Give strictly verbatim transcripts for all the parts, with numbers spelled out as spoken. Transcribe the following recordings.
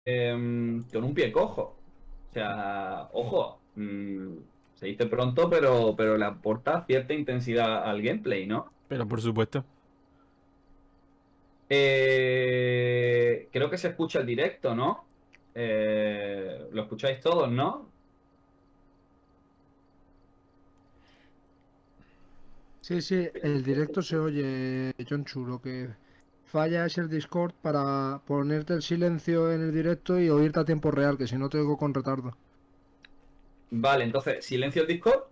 em, con un pie cojo. O sea, ojo, mm, se dice pronto, pero, pero le aporta cierta intensidad al gameplay, ¿no? Pero por supuesto. Eh, creo que se escucha el directo, ¿no? Eh, lo escucháis todos, ¿no? Sí, sí, el directo se oye, Jonchu. Lo que falla es el Discord para ponerte el silencio en el directo y oírte a tiempo real, que si no te oigo con retardo. Vale, entonces, silencio el Discord.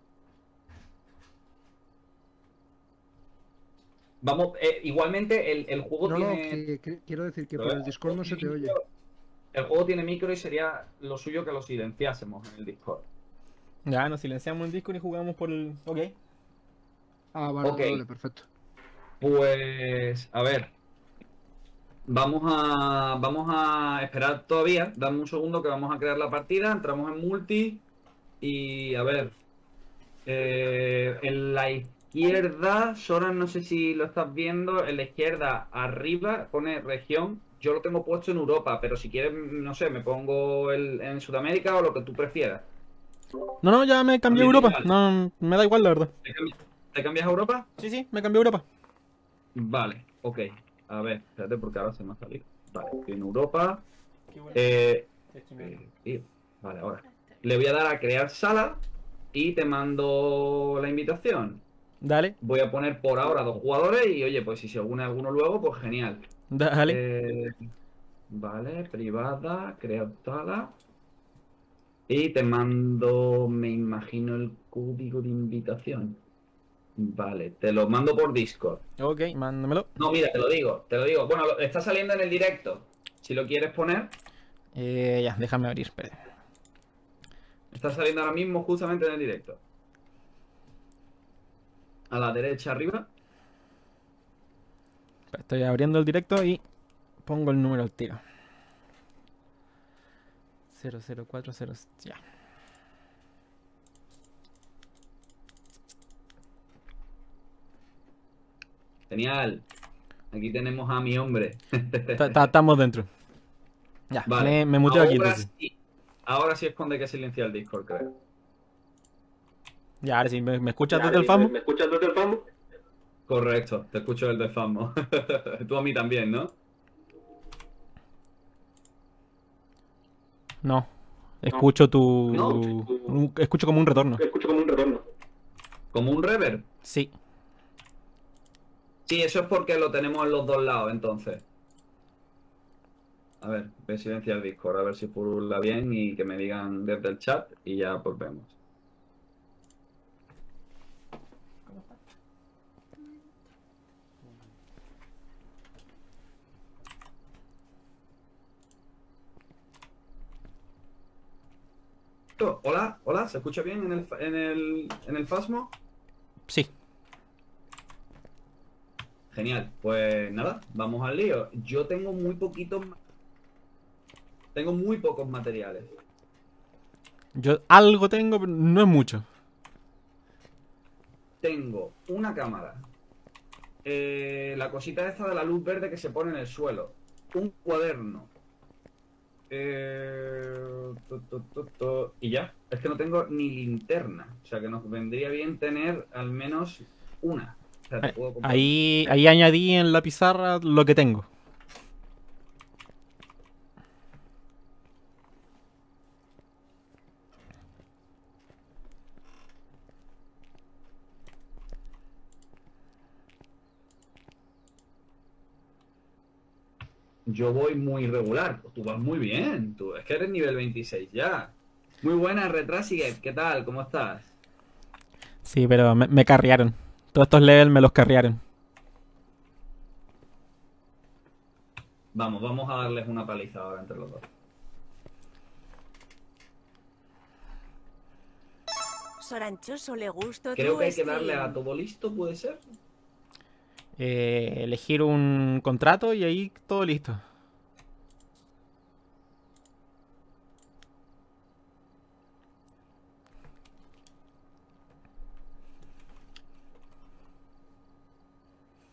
Vamos, eh, igualmente el, el juego No, no, tiene. que, que- quiero decir que A por ver, el el Discord juego no se tiene te oye. micro, el juego tiene micro y sería lo suyo que lo silenciásemos en el Discord. Ya, nos silenciamos en Discord y jugamos por el... Ok. Ah, vale, Ok, vale, vale, perfecto. pues a ver, vamos a vamos a esperar todavía. Dame un segundo que vamos a crear la partida. Entramos en multi y a ver, eh, en la izquierda, Sora, no sé si lo estás viendo, en la izquierda arriba pone región. Yo lo tengo puesto en Europa, pero si quieres, no sé, me pongo el, en Sudamérica o lo que tú prefieras. No, no, ya me A cambié a mí me Europa. igual. No, me da igual, la verdad. ¿Te cambi- te cambias a Europa? Sí, sí, me cambié a Europa. Vale, ok. A ver, espérate porque ahora se me ha salido. Vale, estoy en Europa. Qué bueno. Eh, eh, eh, vale, ahora. Le voy a dar a crear sala y te mando la invitación. Dale, Voy a poner por ahora dos jugadores y oye, pues si se une alguno luego, pues genial. dale. Eh, vale, privada, crear sala. Y te mando, me imagino, el código de invitación. Vale, te lo mando por Discord. Ok, mándamelo. No, mira, te lo digo, te lo digo. Bueno, lo- está saliendo en el directo. Si lo quieres poner, Eh, ya, déjame abrir, espera. está saliendo ahora mismo justamente en el directo. A la derecha arriba. Estoy abriendo el directo y pongo el número al tiro. cero cero cuatro cero, ya. Genial. Aquí tenemos a mi hombre. Ta- ta- Estamos dentro. Ya, Vale. me, me muteo aquí Ahora entonces. sí. Ahora sí esconde que silencia el Discord, creo. Ya, ahora sí, ¿me, me escuchas Ya, desde el ¿me, FAMU? me escuchas desde el FAMU? Correcto, te escucho el de FAMO. Tú a mí también, ¿no? No. Escucho No, tu... un- Escucho como un retorno. escucho como un retorno. ¿Como un reverb? Sí. Sí, eso es porque lo tenemos en los dos lados, entonces. A ver, voy a silenciar el Discord, a ver si furula bien y que me digan desde el chat y ya pues vemos. Oh, hola, hola, ¿se escucha bien en el, fa- en el, en el Fasmo? Sí. Genial, pues nada, vamos al lío. Yo tengo muy poquitos, ma- tengo muy pocos materiales. Yo algo tengo, pero no es mucho. Tengo una cámara, eh, la cosita esta de la luz verde que se pone en el suelo, un cuaderno, eh, tu, tu, tu, tu, y ya. Es que no tengo ni linterna, o sea que nos vendría bien tener al menos una. O sea, te Eh, puedo comprar una. Ahí, ahí añadí en la pizarra lo que tengo. Yo voy muy regular, tú vas muy bien, tú es que eres nivel veintiséis ya. Muy buena, Retrasiget, ¿qué tal? ¿Cómo estás? Sí, pero me, me carrearon. Todos estos levels me los carrearon. Vamos, vamos a darles una paliza ahora entre los dos. Soranchoso le gustó Creo tu que hay que darle a stream. todo listo, ¿puede ser? Eh, elegir un contrato y ahí todo listo.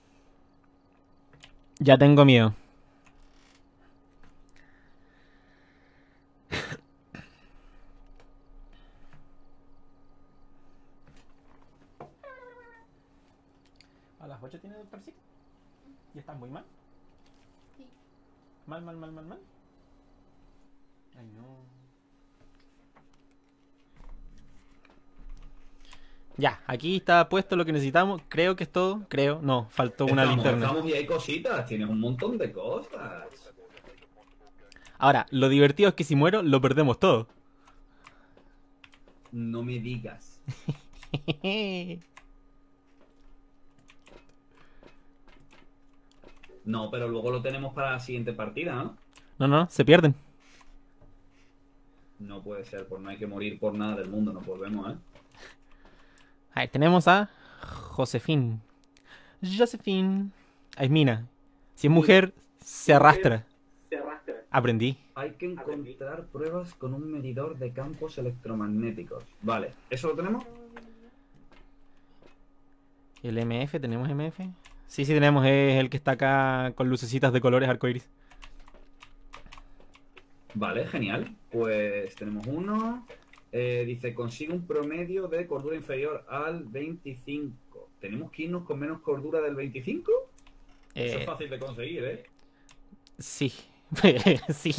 Ya tengo miedo. coche tiene doctorcito? ¿Y estás muy mal? Sí. Mal, mal, mal, mal, mal. Ay, no. Ya, aquí está puesto lo que necesitamos. Creo que es todo. Creo. No, faltó una Estamos, linterna. estamos y hay cositas, tienes un montón de cosas. Ahora, lo divertido es que si muero, lo perdemos todo. No me digas. No, pero luego lo tenemos para la siguiente partida, ¿no? No, no, se pierden. No puede ser, pues no hay que morir por nada del mundo, nos volvemos, ¿eh? Ahí tenemos a Josefín. Josephine. Ahí es mina. Si es mujer, se arrastra. Se arrastra. Aprendí. Hay que encontrar pruebas con un medidor de campos electromagnéticos. Vale, ¿eso lo tenemos? ¿El M F? ¿Tenemos M F? Sí, sí tenemos. Es el que está acá con lucecitas de colores arcoiris. Vale, genial. Pues tenemos uno. Eh, dice, consigue un promedio de cordura inferior al veinticinco. ¿Tenemos que irnos con menos cordura del veinticinco? Eso Eh, es fácil de conseguir, ¿eh? sí. Sí.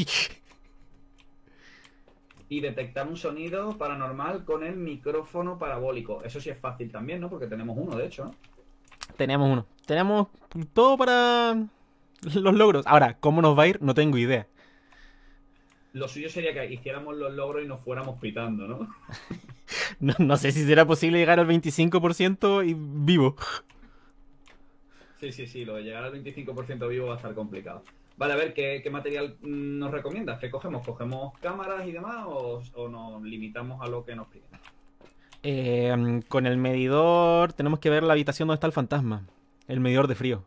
Y detectar un sonido paranormal con el micrófono parabólico. Eso sí es fácil también, ¿no? Porque tenemos uno, de hecho, ¿no? Tenemos uno. Tenemos todo para los logros. Ahora, ¿cómo nos va a ir? No tengo idea. Lo suyo sería que hiciéramos los logros y nos fuéramos pitando, ¿no? No, no sé si será posible llegar al veinticinco por ciento y vivo. Sí, sí, sí. Lo de llegar al veinticinco por ciento vivo va a estar complicado. Vale, a ver, ¿qué, qué material mm, nos recomiendas? ¿Qué cogemos? ¿Cogemos cámaras y demás o, o nos limitamos a lo que nos piden? Eh, con el medidor tenemos que ver la habitación donde está el fantasma. El medidor de frío.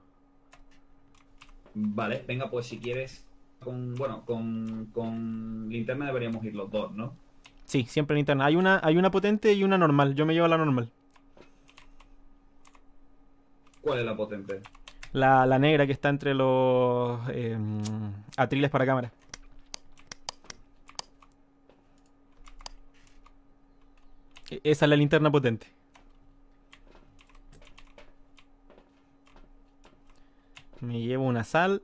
Vale, venga, pues si quieres, con bueno, con, con linterna deberíamos ir los dos, ¿no? Sí, siempre linterna. Hay una, hay una potente y una normal. Yo me llevo la normal. ¿Cuál es la potente? La, la negra que está entre los eh, atriles para cámara. E- Esa es la linterna potente. Me llevo una sal.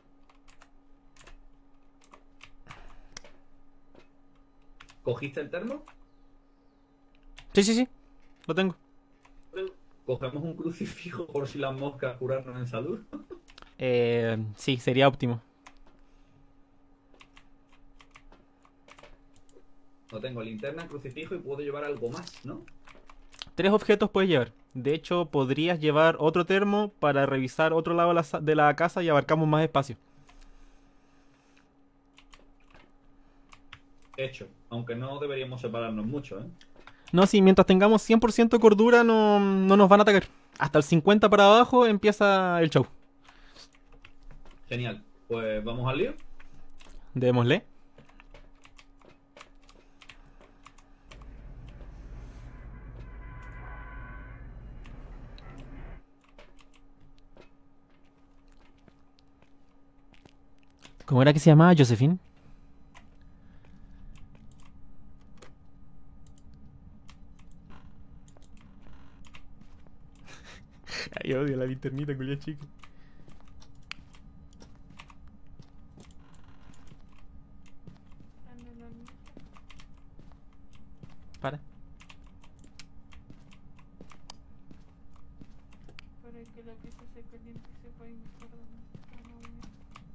¿Cogiste el termo? Sí, sí, sí. Lo tengo. ¿Cogemos un crucifijo por si las moscas curarnos en salud? Eh, sí, sería óptimo. No tengo linterna, crucifijo y puedo llevar algo más, ¿no? Tres objetos puedes llevar. De hecho, podrías llevar otro termo para revisar otro lado de la, sa- de la casa y abarcamos más espacio. Hecho, aunque no deberíamos separarnos mucho, ¿eh? No, sí, mientras tengamos cien por ciento cordura no, no nos van a atacar. Hasta el cincuenta para abajo empieza el show. Genial, pues vamos al lío. Démosle. ¿Cómo era que se llamaba? Josephine. Ay, odio la linternita, culia chica. Para. Para que la pieza se caliente y se pueda indicar dónde está el movimiento.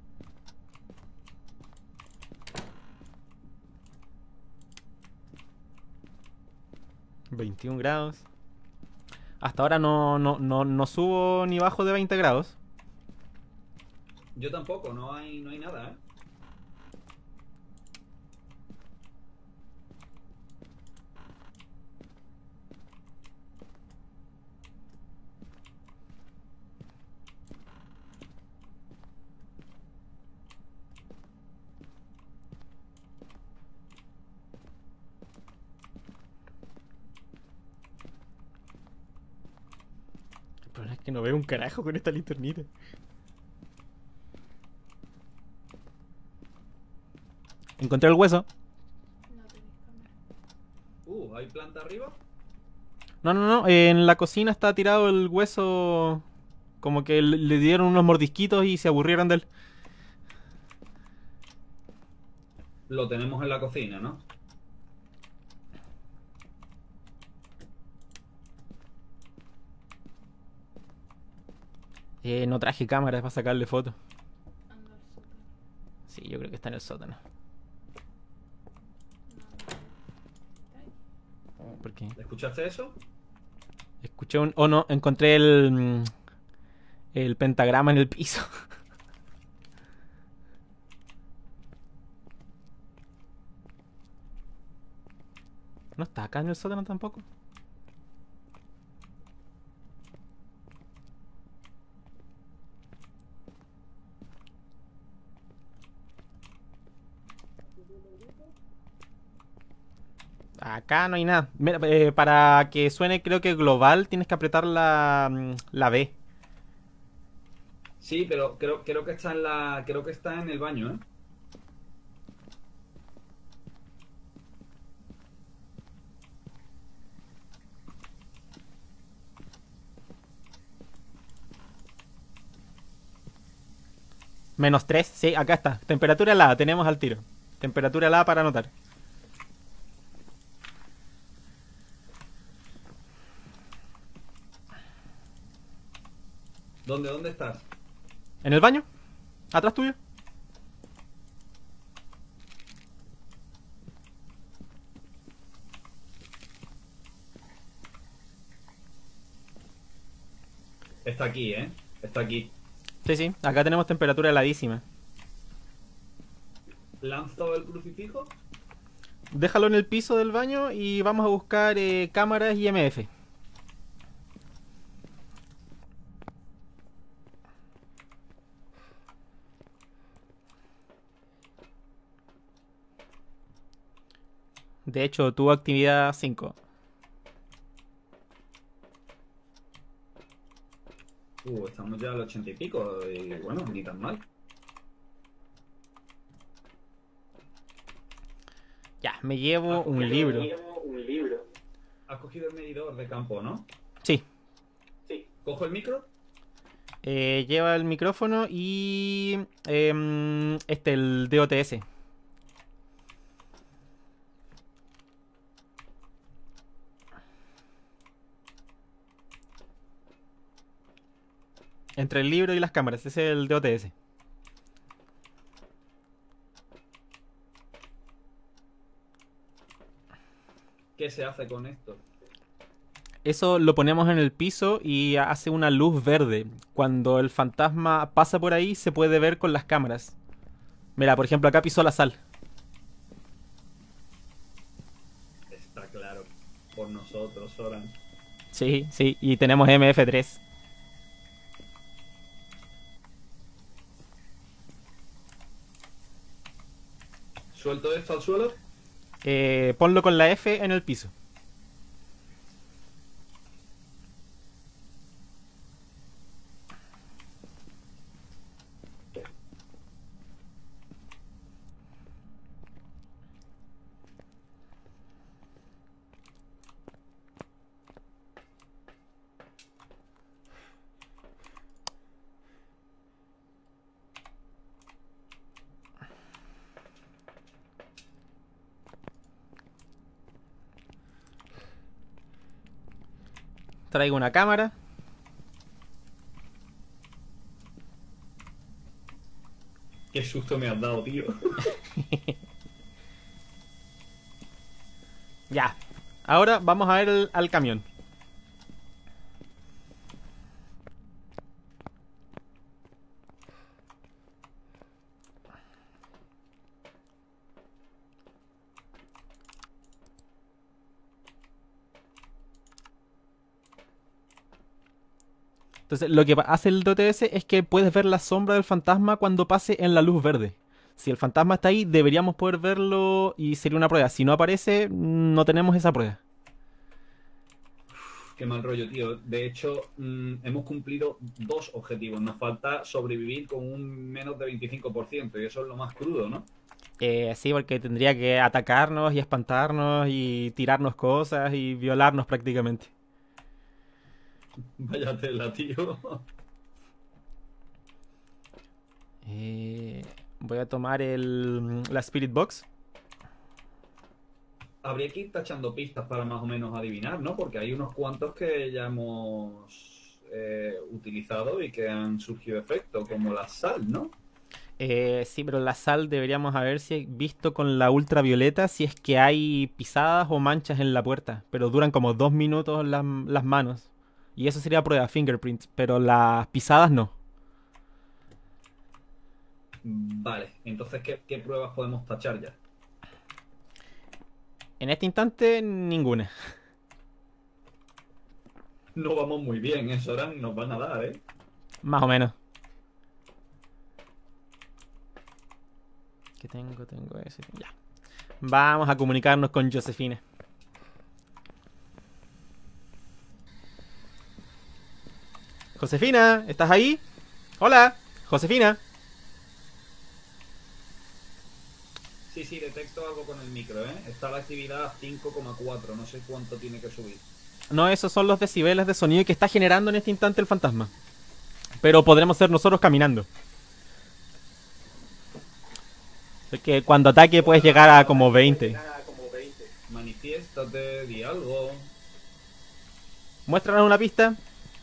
veintiún grados. Hasta ahora no, no, no, no subo ni bajo de veinte grados. Yo tampoco, no hay, no hay nada, ¿eh? El problema es que no veo un carajo con esta linternita. Encontré el hueso. No tenéis cámara. Uh, ¿hay planta arriba? No, no, no. En la cocina está tirado el hueso Como que le, le dieron unos mordisquitos y se aburrieron de él. Lo tenemos en la cocina, ¿no? Eh, no traje cámaras para sacarle fotos. Anda al sótano. Sí, yo creo que está en el sótano. No, no. ¿Por qué? ¿Escuchaste eso? Escuché un... Oh, no, encontré el... mm, el pentagrama en el piso. ¿No está acá en el sótano tampoco? Acá no hay nada. Mira, eh, para que suene creo que global tienes que apretar la, mm, la B. Sí, pero creo, creo que está en la. Creo que está en el baño, ¿eh? Menos tres, sí, acá está. Temperatura helada, tenemos al tiro. Temperatura helada para anotar. ¿Dónde, dónde estás? ¿En el baño? ¿Atrás tuyo? Está aquí, ¿eh? Está aquí. Sí, sí, acá tenemos temperatura heladísima. ¿Lanzo el crucifijo? Déjalo en el piso del baño y vamos a buscar eh, cámaras y M F. De hecho, tuvo actividad cinco. Uh, estamos ya al ochenta y pico. Y bueno, ni tan mal. Ya, me llevo Ah, un me libro. un libro. Has cogido el medidor de campo, ¿no? Sí. Sí. ¿Cojo el micro? Eh, lleva el micrófono y... em, este, el D O T S. Entre el libro y las cámaras, ese es el D O T S. ¿Qué se hace con esto? Eso lo ponemos en el piso y hace una luz verde. Cuando el fantasma pasa por ahí se puede ver con las cámaras. Mira, por ejemplo, acá pisó la sal. Está claro. Por nosotros, Soran. Sí, sí, y tenemos M F tres. ¿Suelto esto al suelo? Eh, ponlo con la F en el piso. Traigo una cámara. Qué susto me has dado, tío. Ya. Ahora vamos a ver el- al camión. Entonces, lo que pa- hace el D O T S es que puedes ver la sombra del fantasma cuando pase en la luz verde. Si el fantasma está ahí, deberíamos poder verlo y sería una prueba. Si no aparece, no tenemos esa prueba. Qué mal rollo, tío. De hecho, mm, hemos cumplido dos objetivos. Nos falta sobrevivir con un menos de veinticinco por ciento. Y eso es lo más crudo, ¿no? Eh, sí, porque tendría que atacarnos y espantarnos y tirarnos cosas y violarnos prácticamente. Vaya tela, tío. Eh, voy a tomar el, la Spirit Box. Habría que ir tachando pistas para más o menos adivinar, ¿no? Porque hay unos cuantos que ya hemos eh, utilizado y que han surgido efectos, como la sal, ¿no? Eh, sí, pero la sal deberíamos haber si- visto con la ultravioleta si es que hay pisadas o manchas en la puerta. Pero duran como dos minutos las, las manos. Y eso sería prueba fingerprints, pero las pisadas no. Vale, entonces, ¿qué, qué pruebas podemos tachar ya? En este instante, ninguna. No vamos muy bien, eso ahora nos van a dar, ¿eh? Más o menos. ¿Qué tengo? Tengo ese. Ya. Vamos a comunicarnos con Josefina. Josefina, ¿estás ahí? Hola, Josefina. Sí, sí, detecto algo con el micro, ¿eh? Está la actividad a cinco coma cuatro, no sé cuánto tiene que subir. No, esos son los decibeles de sonido que está generando en este instante el fantasma. Pero podremos ser nosotros caminando. Porque cuando ataque puedes llegar a como veinte. Manifiéstate, di algo. Muéstranos una pista.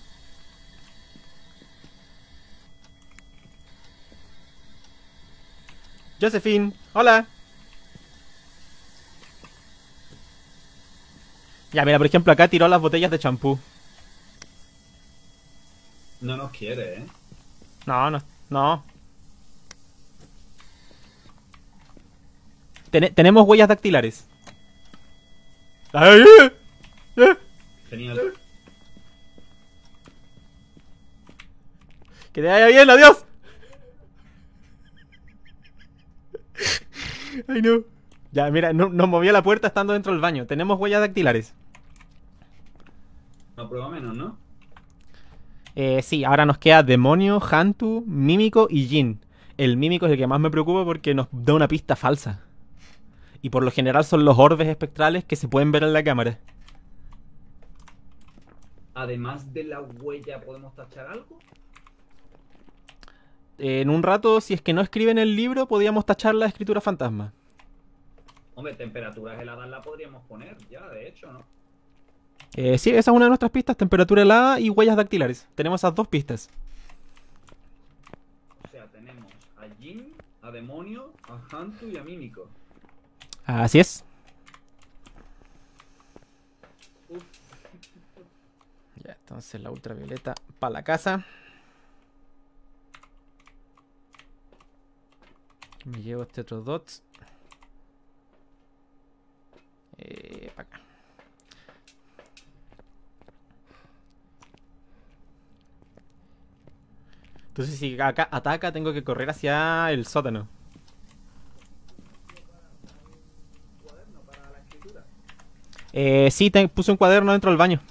Josephine, hola. Ya, mira, por ejemplo, acá tiró las botellas de champú. No nos quiere, ¿eh? No, no, no. Tene- tenemos huellas dactilares. ¡Ay! ¡Eh! Genial. Que te vaya bien, adiós. Ay, no. Ya, mira, no, nos movió la puerta estando dentro del baño. Tenemos huellas dactilares. Una prueba menos, ¿no? Eh, sí, ahora nos queda Demonio, Hantu, Mímico y Jin. El Mímico es el que más me preocupa porque nos da una pista falsa. Y por lo general son los orbes espectrales que se pueden ver en la cámara. Además de la huella, ¿podemos tachar algo? Eh, en un rato, si es que no escriben el libro, podríamos tachar la escritura fantasma. Hombre, temperaturas heladas la podríamos poner ya, de hecho, ¿no? Eh, sí, esa es una de nuestras pistas, temperatura helada y huellas dactilares. Tenemos esas dos pistas. O sea, tenemos a Jin, a Demonio, a Hantu y a Mímico. Así es. Uf. Ya, entonces la ultravioleta para la casa. Me llevo este otro dots. Eh, para acá. Entonces si acá ataca tengo que correr hacia el sótano. ¿Cuaderno para la escritura? Eh, sí, te puse un cuaderno dentro del baño.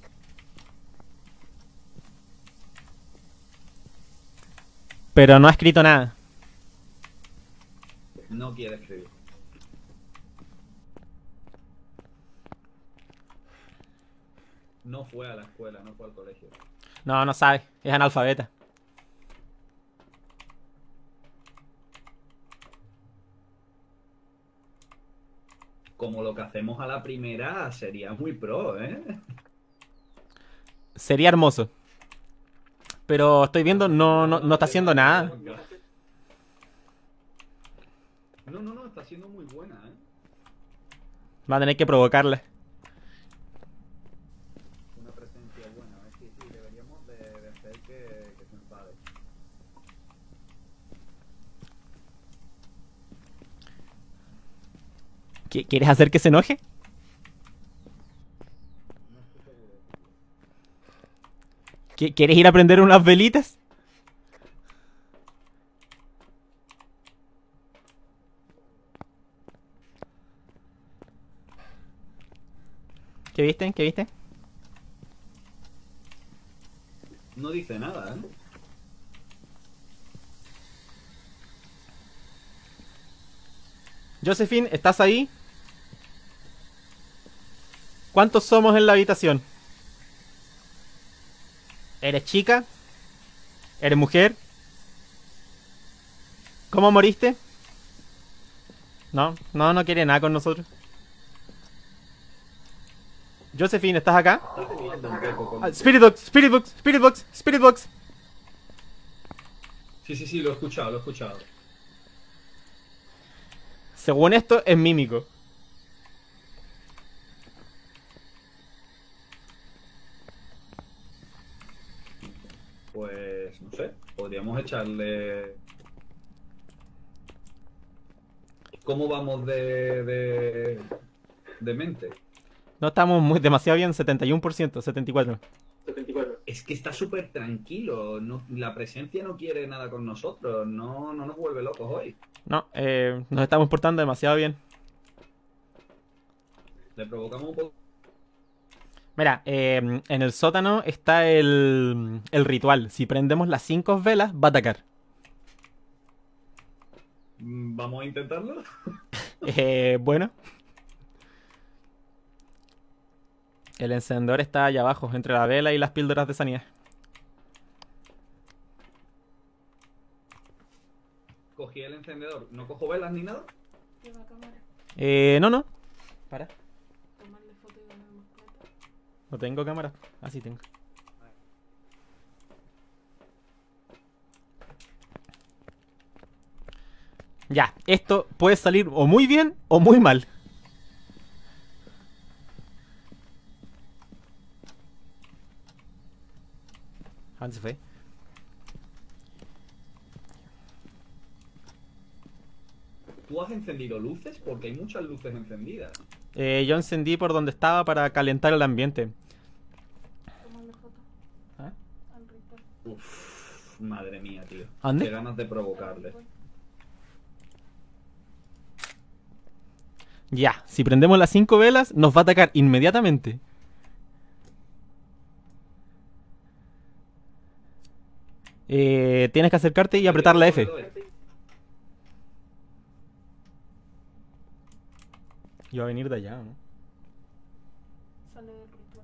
Pero no ha escrito nada. No quiere escribir. No fue a la escuela, no fue al colegio. No, no sabe. Es analfabeta. Como lo que hacemos a la primera sería muy pro, ¿eh? Sería hermoso. Pero estoy viendo, no, no, no está haciendo nada. No, no, no, está siendo muy buena, ¿eh? Va a tener que provocarla. Una presencia buena, a ver si sí, deberíamos de, de hacer que, que se enfade. ¿Qui- ¿Quieres hacer que se enoje? No estoy seguro. ¿Qui- ¿Quieres ir a prender unas velitas? ¿Qué viste? ¿Qué viste? No dice nada, ¿eh? Josephine, ¿estás ahí? ¿Cuántos somos en la habitación? ¿Eres chica? ¿Eres mujer? ¿Cómo moriste? No, no, no quiere nada con nosotros. Josephine, ¿estás acá? Está jugando un poco con- Ah, Spirit Box, Spirit Box, Spirit Box, Spirit Box. Sí, sí, sí, lo he escuchado, lo he escuchado. Según esto, es mímico. Pues, no sé, podríamos echarle... ¿Cómo vamos de, de, de mente? No estamos muy, demasiado bien, setenta y uno por ciento, setenta y cuatro por ciento. Es que está súper tranquilo, no, la presencia no quiere nada con nosotros, no, no nos vuelve locos hoy. No, eh, nos estamos portando demasiado bien. Le provocamos un poco... Mira, eh, en el sótano está el, el ritual. Si prendemos las cinco velas, va a atacar. Mm, ¿Vamos a intentarlo? Eh, bueno. El encendedor está allá abajo, entre la vela y las píldoras de sanidad. Cogí el encendedor, no cojo velas ni nada. Lleva cámara. Eh, no, no. Para. Tomarle foto y ganar más plata. No tengo cámara. Ah, sí tengo. Ya, esto puede salir o muy bien o muy mal. ¿A dónde se fue? ¿Tú has encendido luces? Porque hay muchas luces encendidas. Eh, yo encendí por donde estaba para calentar el ambiente. Tomarle foto ¿Ah? al ritual. Uf, madre mía, tío. ¿A dónde? Qué ganas de provocarle. Ya, si prendemos las cinco velas, nos va a atacar inmediatamente. Eh, tienes que acercarte y apretar la F. Y va a venir de allá, ¿no? Sale del ritual.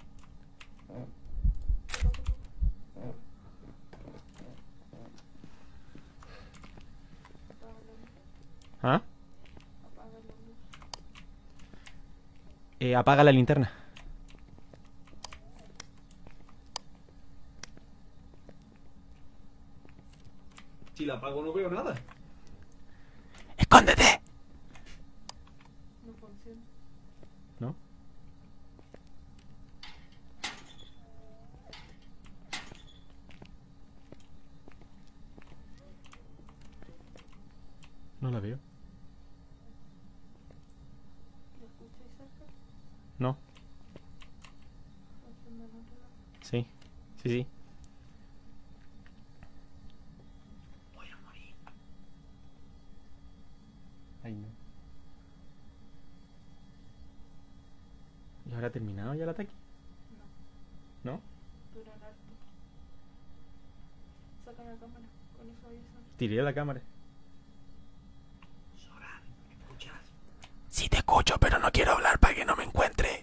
Apaga la luz. ¿Ah? Apaga la luz. Eh, apaga la linterna. Si la apago no veo nada. ¡Escóndete! No funciona. ¿No? No la veo. ¿Lo escucháis cerca? No. Enciende la otra. Sí. Sí, sí. Voy a morir. Ay, no. ¿Y ahora ha terminado ya el ataque? No, ¿No? dura harto. Saca la cámara. Con eso avisan. Tiré la cámara. Soran, ¿me escuchas? Sí te escucho, pero no quiero hablar para que no me encuentre.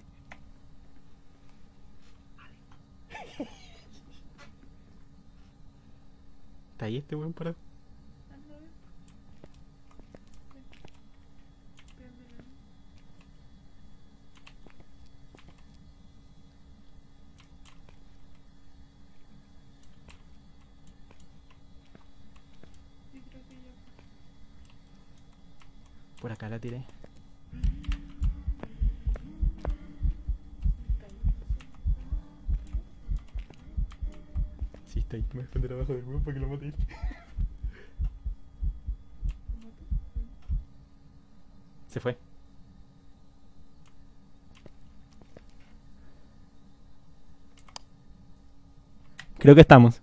¿Está ahí este weón parado? Anda, ven. Ven, ven, ven. Sí, creo que ya. Por acá la tiré. Está ahí. Sí, está ahí. Me voy a esconder abajo del weón para que lo mate. Se fue. Creo que estamos.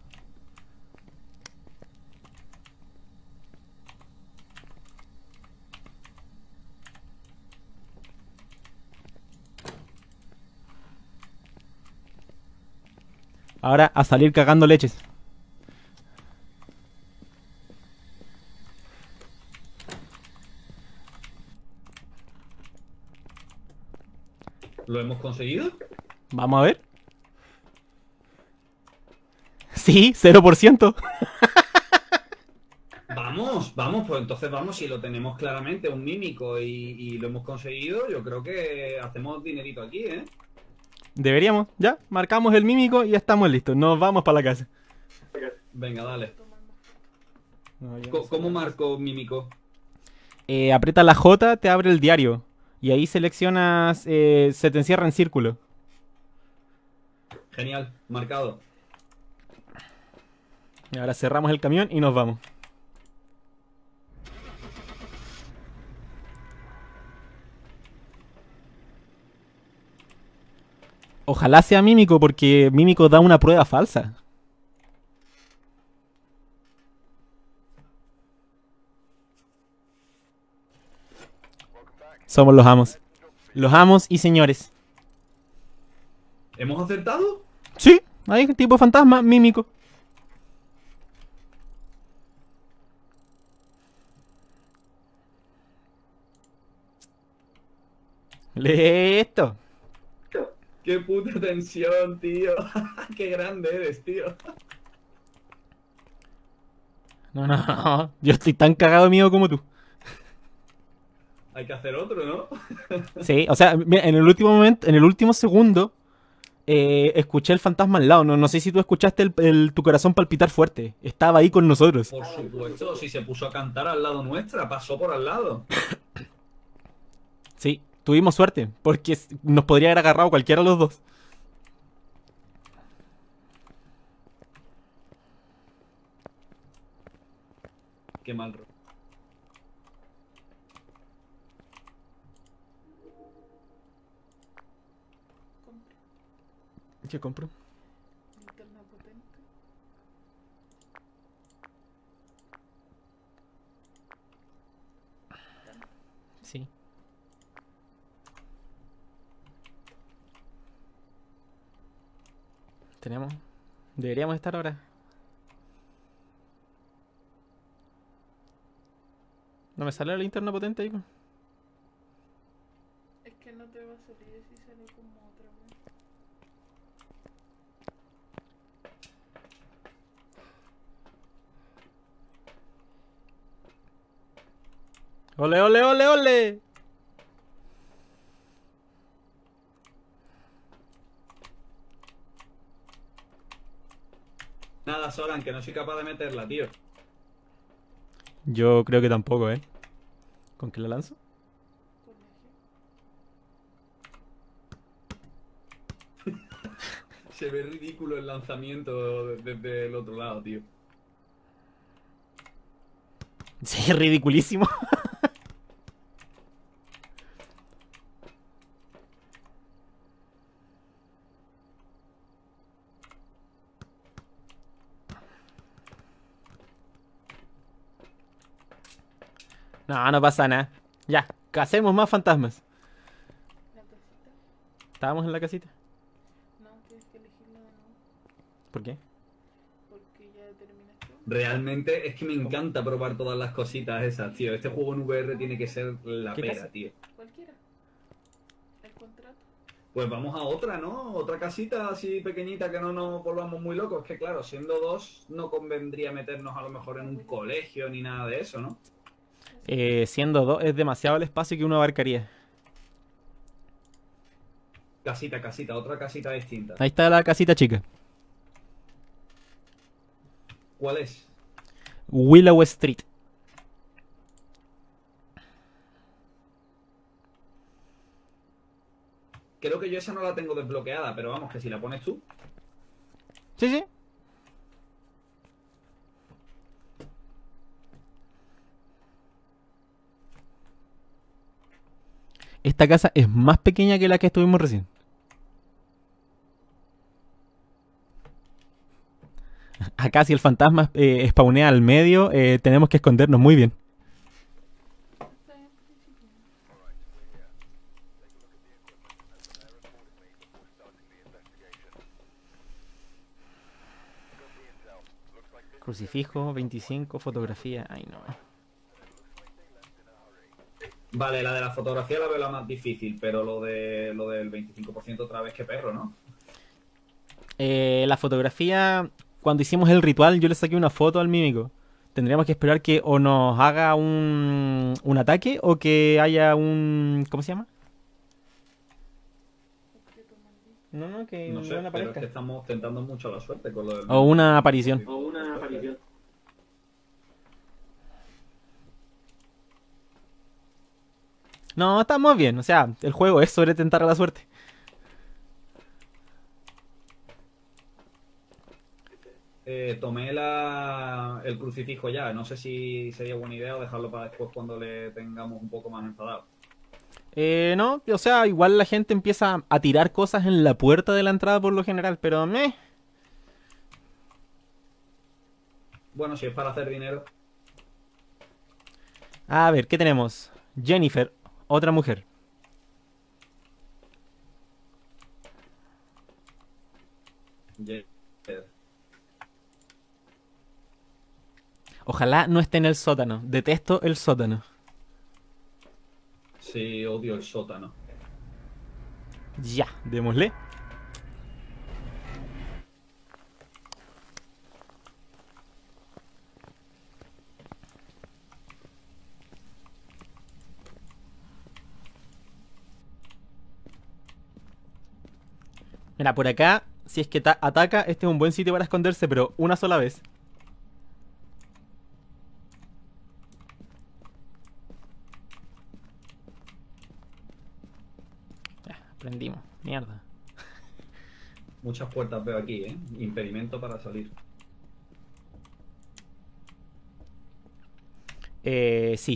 Ahora a salir cagando leches. ¿Lo hemos conseguido? Vamos a ver. Sí, cero por ciento. Vamos, Vamos, pues entonces vamos, si lo tenemos claramente, un mímico y, y lo hemos conseguido, yo creo que hacemos dinerito aquí, ¿eh? Deberíamos, ya, marcamos el mímico y ya estamos listos. Nos vamos para la casa. Venga, dale. No, ya no Co- sé. ¿Cómo marco mímico? Eh, aprieta la J, te abre el diario. Y ahí seleccionas, eh, se te encierra en círculo. Genial, marcado. Y ahora cerramos el camión y nos vamos. Ojalá sea Mímico, porque Mímico da una prueba falsa. Somos los amos. Los amos y señores. ¿Hemos acertado? Sí, hay tipo fantasma, Mímico. Listo. ¡Qué puta tensión, tío! ¡Qué grande eres, tío! No, no, no. Yo estoy tan cagado de miedo como tú. Hay que hacer otro, ¿no? Sí, o sea, mira, en el último momento, en el último segundo, eh, escuché el fantasma al lado. No, no sé si tú escuchaste el, el- tu corazón palpitar fuerte. Estaba ahí con nosotros. Por supuesto, si se puso a cantar al lado nuestra, pasó por al lado. Sí, tuvimos suerte, porque s- nos podría haber agarrado cualquiera de los dos. Qué mal rollo. Compra ¿Qué compro? linterna potente. Sí. Tenemos. Deberíamos estar ahora. ¿No me sale la linterna potente ahí? Es que no te va a salir si sale como otra vez. ¡Ole, ole, ole, ole! Nada, Soran, que no soy capaz de meterla, tío. Yo creo que tampoco, ¿eh? ¿Con qué la lanzo? Con eje. Se ve ridículo el lanzamiento desde el otro lado, tío. Sí, ridiculísimo. No, no pasa nada. Ya, cacemos más fantasmas. La casita. Estábamos en la casita. No, tienes que elegirla de nuevo. ¿Por qué? Porque ya terminaste. Realmente es que me encanta probar todas las cositas esas, tío. Este juego en V R tiene que ser la ¿Qué pera, casa? tío. Cualquiera. El contrato. Pues vamos a otra, ¿no? Otra casita así pequeñita que no nos volvamos muy locos. Es que claro, siendo dos no convendría meternos a lo mejor en un colegio ni nada de eso, ¿no? Eh, siendo dos, es demasiado el espacio que uno abarcaría. Casita, casita, otra casita distinta. Ahí está la casita chica. ¿Cuál es? Willow Street. Creo que yo esa no la tengo desbloqueada, pero vamos, que si la pones tú. Sí, sí. Esta casa es más pequeña que la que estuvimos recién. Acá si el fantasma eh, spawnea al medio, eh, tenemos que escondernos muy bien. Está en principio. Crucifijo, veinticinco, fotografía. Ay, no. Vale, la de la fotografía la veo la más difícil, pero lo de lo del veinticinco por ciento otra vez que perro, ¿no? Eh, la fotografía, cuando hicimos el ritual, yo le saqué una foto al mímico. tendríamos que esperar que o nos haga un, un ataque o que haya un... ¿Cómo se llama? Objeto maldito. No, no, que No no sé, pero es aparezca. que estamos tentando mucho la suerte con lo del... O una aparición. O una aparición. No, estamos bien. O sea, el juego es sobre tentar a la suerte. Eh, tomé la... el crucifijo ya. No sé si sería buena idea o dejarlo para después cuando le tengamos un poco más enfadado. Eh, no, o sea, igual la gente empieza a tirar cosas en la puerta de la entrada por lo general, pero meh. Bueno, si es para hacer dinero. A ver, ¿qué tenemos? Jennifer, otra mujer. Yeah. Ojalá no esté en el sótano. Detesto el sótano. Sí, odio el sótano. Ya, démosle. Mira, por acá, si es que ta- ataca, este es un buen sitio para esconderse, pero una sola vez. Ya, aprendimos. Mierda. Muchas puertas veo aquí, ¿eh? Impedimento para salir. Eh, sí.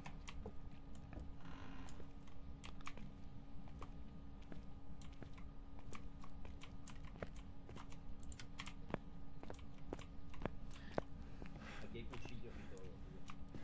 Aquí hay cuchillos y todo, tío.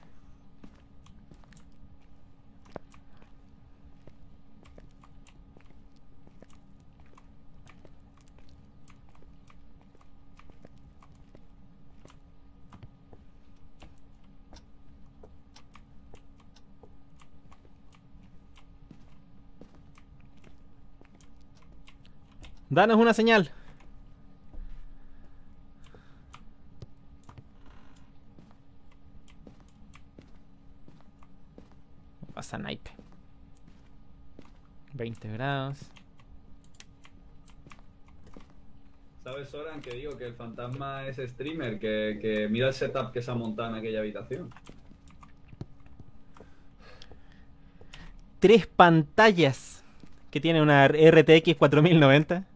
Danos una señal. Pasa naipe. veinte grados. ¿Sabes, Soran, que digo que el fantasma es streamer? Que, que mira el setup que se ha montado en aquella habitación. Tres pantallas. Que tiene una R T X cuatro mil noventa.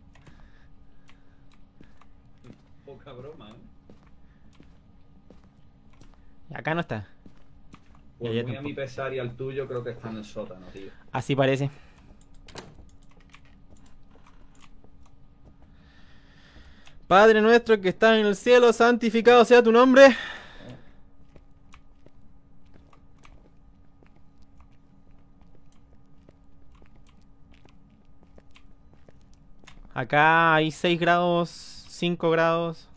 Poca broma, ¿eh? Y acá no está. Pues Ya, ya muy a tampoco. mi pesar y al tuyo creo que está en el sótano, tío. Así parece. Padre nuestro que estás en el cielo, santificado sea tu nombre. Acá hay seis grados, cinco grados.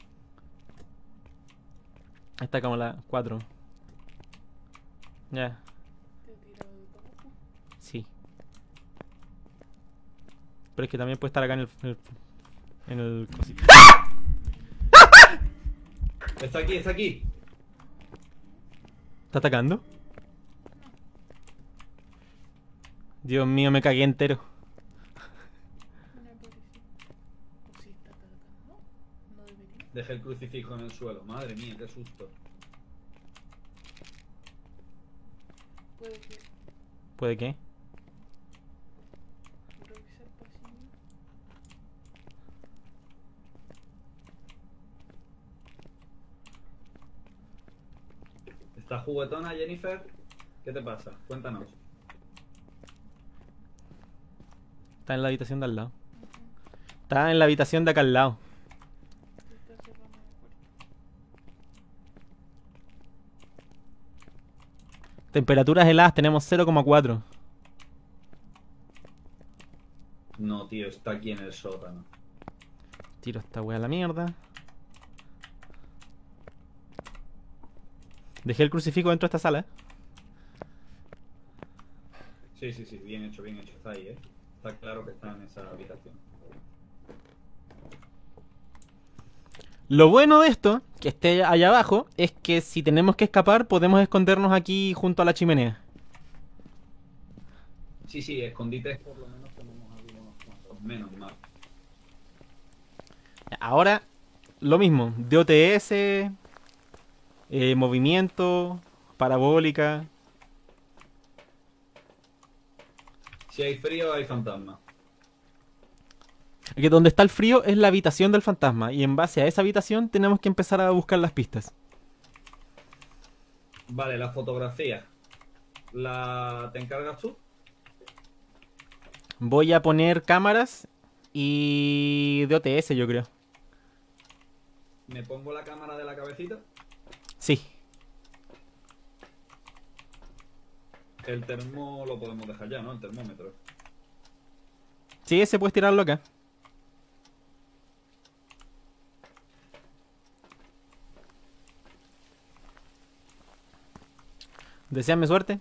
Esta como la cuatro. Ya, Te he tirado de todo. sí. Pero es que también puede estar acá en el... En el, en el cosito. Está aquí, está aquí. ¿Está atacando? Dios mío, me cagué entero. Una pobrecita. O si está atacando. No debería. Dejé el crucifijo en el suelo. Madre mía, qué susto. Puede que ¿Puede qué? revisar pasillo. ¿Estás juguetona, Jennifer? ¿Qué te pasa? Cuéntanos. Está en la habitación de al lado. Está en la habitación de acá al lado. Te está cerrando la puerta. Temperaturas heladas tenemos cero coma cuatro. No, tío, está aquí en el sótano. Tiro esta wea a la mierda. Dejé el crucifijo dentro de esta sala. Sí, sí, sí, bien hecho, bien hecho. Está ahí, ¿eh? Está claro que está en esa habitación. Lo bueno de esto, que esté allá abajo, es que si tenemos que escapar, podemos escondernos aquí junto a la chimenea. Sí, sí, escondites por lo menos tenemos algunos cuantos. Menos mal. Ahora, lo mismo. D O T S, eh, movimiento, parabólica. Si hay frío, hay fantasma. Que donde está el frío es la habitación del fantasma. Y en base a esa habitación tenemos que empezar a buscar las pistas. Vale, la fotografía. ¿La te encargas tú? Voy a poner cámaras y D O T S, yo creo. ¿Me pongo la cámara de la cabecita? Sí. El termo lo podemos dejar ya, ¿no? El termómetro. Sí, ese puedes tirarlo acá. Deseame suerte.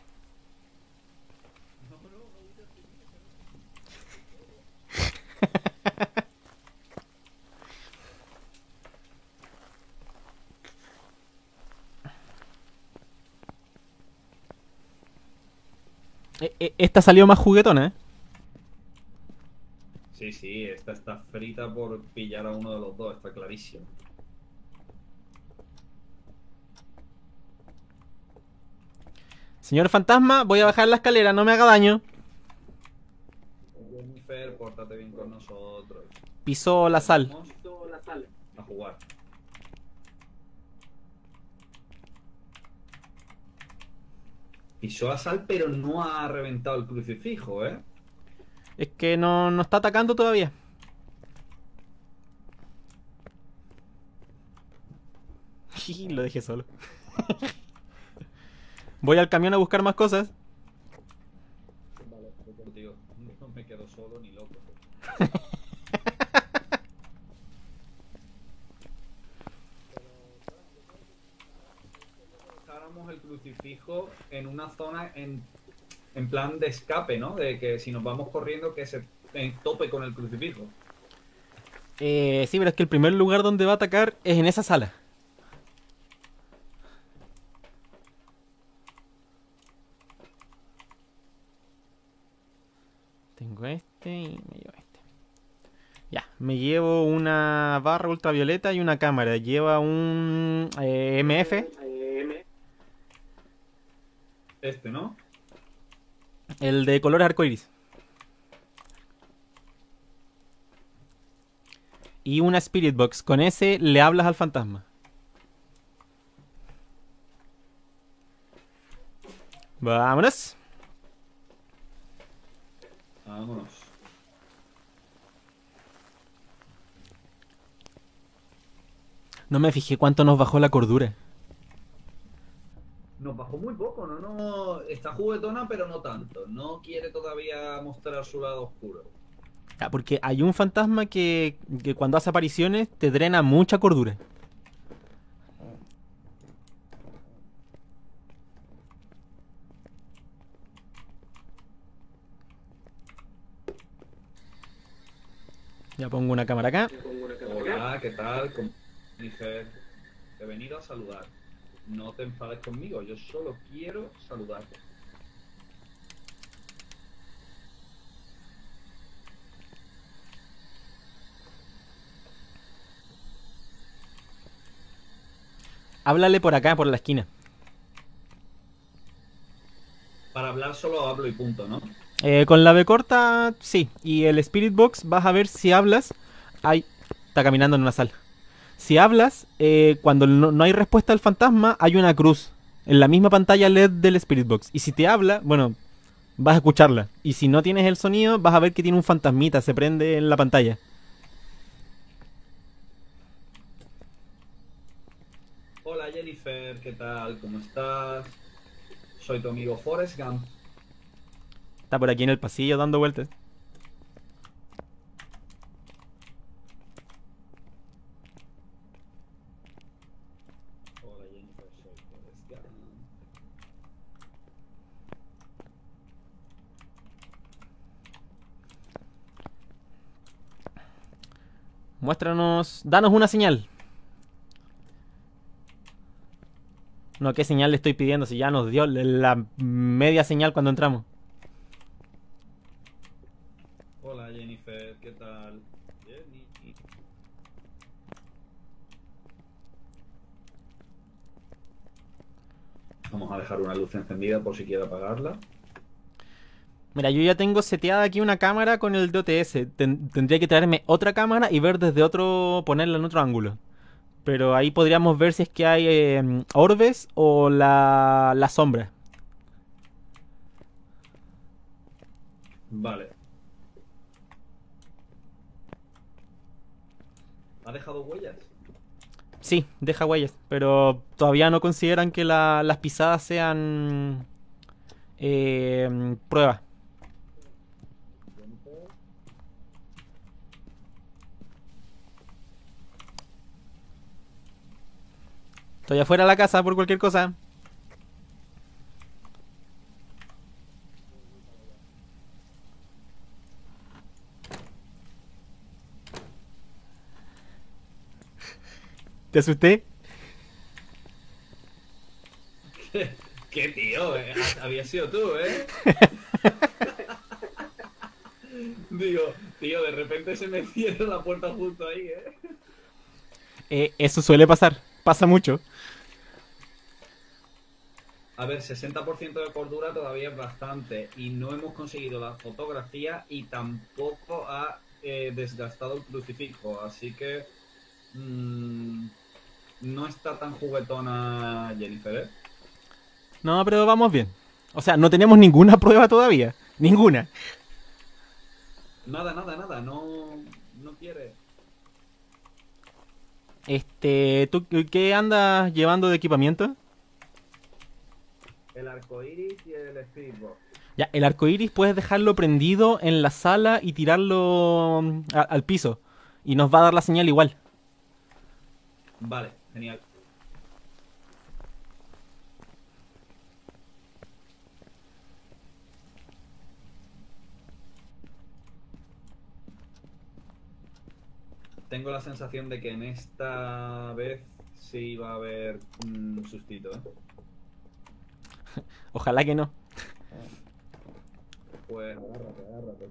E- e- Esta salió más juguetona, ¿eh? Sí, sí, esta está frita por pillar a uno de los dos, está clarísimo. Señor fantasma, voy a bajar la escalera, no me haga daño. Jennifer, pórtate bien con nosotros. Pisó la sal. Vamos a jugar. Pisó la sal, pero no ha reventado el crucifijo, ¿eh? Es que no, no está atacando todavía. Lo dejé solo. Voy al camión a buscar más cosas. Vale, tío, no me quedo solo ni loco. Dejáramos el crucifijo en una zona en, en plan de escape, ¿no? De que si nos vamos corriendo que se eh, tope con el crucifijo. Eh, sí, pero es que el primer lugar donde va a atacar es en esa sala. Tengo este y me llevo este. Ya, me llevo una barra ultravioleta y una cámara. Lleva un eh, M F, Este, ¿no? el de color arcoiris. Y una Spirit Box. Con ese le hablas al fantasma. Vámonos. Vámonos. No me fijé cuánto nos bajó la cordura. Nos bajó muy poco, ¿no? No, está juguetona, pero no tanto. No quiere todavía mostrar su lado oscuro. Ah, porque hay un fantasma que, que cuando hace apariciones te drena mucha cordura. Ya pongo una cámara acá. Hola, ¿qué tal? Como dije, he venido a saludar. No te enfades conmigo, yo solo quiero saludarte. Háblale por acá, por la esquina. Para hablar solo hablo y punto, ¿no? Eh, con la B corta, sí. Y el Spirit Box vas a ver si hablas. Ay, está caminando en una sala. Si hablas, eh, cuando no, no hay respuesta al fantasma, hay una cruz en la misma pantalla L E D del Spirit Box. Y si te habla, bueno, vas a escucharla. Y si no tienes el sonido, vas a ver que tiene un fantasmita, se prende en la pantalla. Hola Jennifer, ¿qué tal? ¿Cómo estás? Soy tu amigo Forrest Gump. Está por aquí en el pasillo dando vueltas. Hola Jennifer, soy Forrest Gump. Muéstranos, danos una señal. No, ¿qué señal le estoy pidiendo? Si ya nos dio la media señal cuando entramos. Hola Jennifer, ¿qué tal? Jenny. Vamos a dejar una luz encendida por si quiere apagarla. Mira, yo ya tengo seteada aquí una cámara con el D O T S. Ten- tendría que traerme otra cámara y ver desde otro, ponerla en otro ángulo. Pero ahí podríamos ver si es que hay eh, orbes o la, la sombra. Vale. ¿Ha dejado huellas? Sí, deja huellas, pero todavía no consideran que la- las pisadas sean eh, prueba. Estoy afuera de la casa por cualquier cosa. ¿Te asusté? ¿Qué, qué tío? eh? Había sido tú, ¿eh? Digo, tío, de repente se me cierra la puerta justo ahí, ¿eh? Eh, eso suele pasar, pasa mucho. A ver, sesenta por ciento de cordura todavía es bastante y no hemos conseguido la fotografía y tampoco ha eh, desgastado el crucifijo, así que mmm, no está tan juguetona Jennifer, ¿eh? No, pero vamos bien. O sea, no tenemos ninguna prueba todavía. Ninguna. Nada, nada, nada, no, no quiere. Este, ¿tú qué andas llevando de equipamiento? El arco iris y el speedbox. Ya, el arco iris puedes dejarlo prendido en la sala y tirarlo mm, a- al piso. Y nos va a dar la señal igual. Vale, genial. Tengo la sensación de que en esta vez sí va a haber un sustito, ¿eh? Ojalá que no. Pues agárrate, agárrate.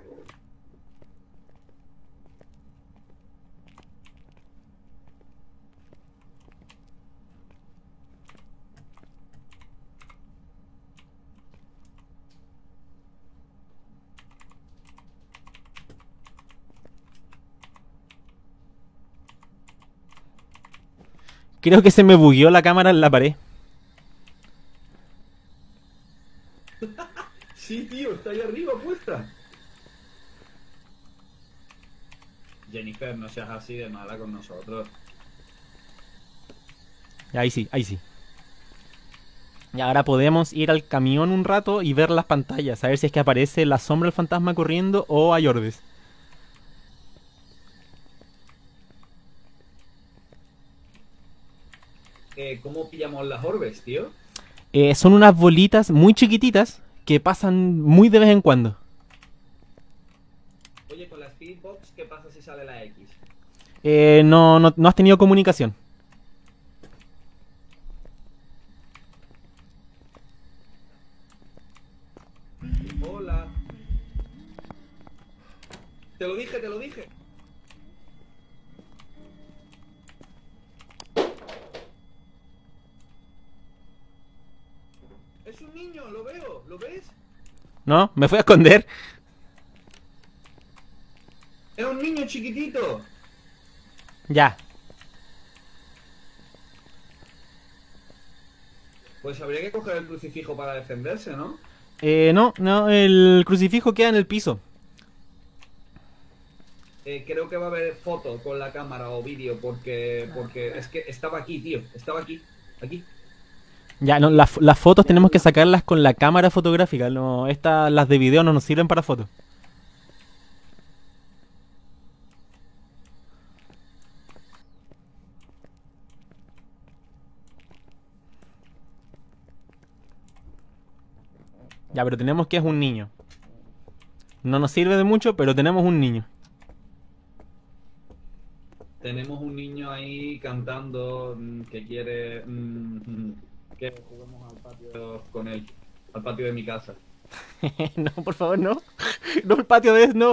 Creo que se me bugueó la cámara en la pared. Sí, tío, está ahí arriba puesta. Jennifer, no seas así de mala con nosotros. Ahí sí, ahí sí. Y ahora podemos ir al camión un rato y ver las pantallas. A ver si es que aparece la sombra del fantasma corriendo o hay orbes. Eh, ¿Cómo pillamos las orbes, tío? Eh, son unas bolitas muy chiquititas que pasan muy de vez en cuando. Oye, con la speedbox, ¿qué pasa si sale la X? Eh, no, no, no has tenido comunicación. Hola. Te lo dije, te lo dije. Es un niño, lo veo, ¿lo ves? ¿No? Me fui a esconder. Es un niño chiquitito. Ya. Pues habría que coger el crucifijo para defenderse, ¿no? Eh, no, no, el crucifijo queda en el piso. Eh, creo que va a haber foto con la cámara o vídeo porque porque es que estaba aquí, tío. Estaba aquí. Aquí. Ya, no, las, las fotos tenemos que sacarlas con la cámara fotográfica. No, estas, las de video no nos sirven para fotos. Ya, pero tenemos que es un niño. No nos sirve de mucho, pero tenemos un niño. Tenemos un niño ahí cantando mm, que quiere... mm, mm. que juguemos al patio con él, al patio de mi casa. No, por favor, no. No, el patio de no.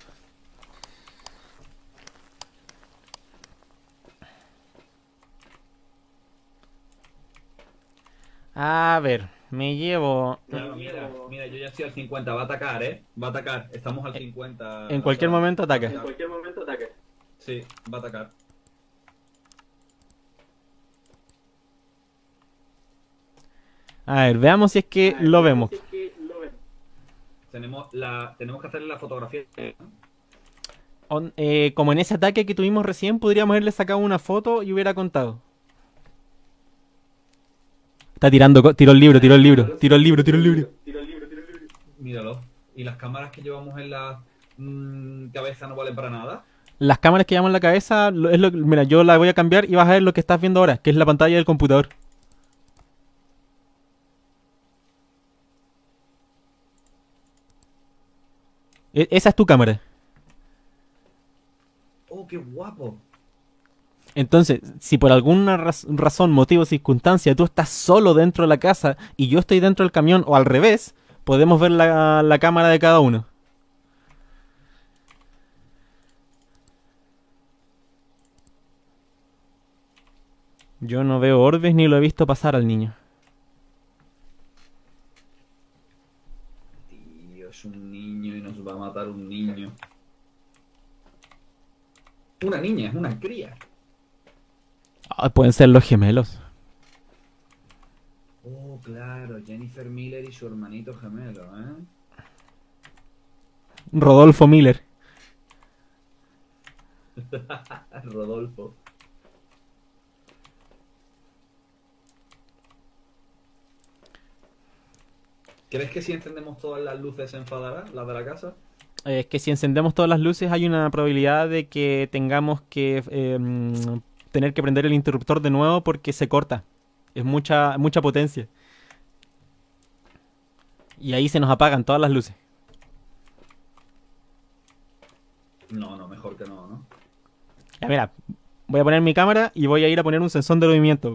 A ver, me llevo... Claro, mira, mira, yo ya estoy al cincuenta, va a atacar, ¿eh? Va a atacar, estamos al cincuenta. En cualquier o sea, momento ataca. En cualquier momento ataque. Sí, va a atacar. A ver, veamos si es que lo vemos. Tenemos, la, tenemos que hacerle la fotografía. On- eh, como en ese ataque que tuvimos recién, podríamos haberle sacado una foto y hubiera contado. Está tirando, co- tiró el libro, tiró el libro, tiró el libro, tiró el libro. Míralo. ¿Y las cámaras que llevamos en la mm, cabeza no valen para nada? Las cámaras que llevamos en la cabeza, lo- es lo, mira, yo la voy a cambiar y vas a ver lo que estás viendo ahora, que es la pantalla del computador. E- esa es tu cámara. ¡Oh, qué guapo! Entonces, si por alguna raz- razón, motivo, circunstancia, tú estás solo dentro de la casa y yo estoy dentro del camión o al revés, podemos ver la, la cámara de cada uno. Yo no veo orbes ni lo he visto pasar al niño. Tío, es un niño y nos va a matar un niño. Una niña, es una cría. Ah, pueden ser los gemelos. Oh, claro, Jennifer Miller y su hermanito gemelo, ¿eh? Rodolfo Miller. Rodolfo. ¿Crees que si encendemos todas las luces se enfadará, las de la casa? Eh, Es que si encendemos todas las luces hay una probabilidad de que tengamos que eh, mm, tener que prender el interruptor de nuevo porque se corta. Es mucha, mucha potencia. Y ahí se nos apagan todas las luces. No, no, mejor que no, ¿no? Ya mira, voy a poner mi cámara y voy a ir a poner un sensor de movimiento.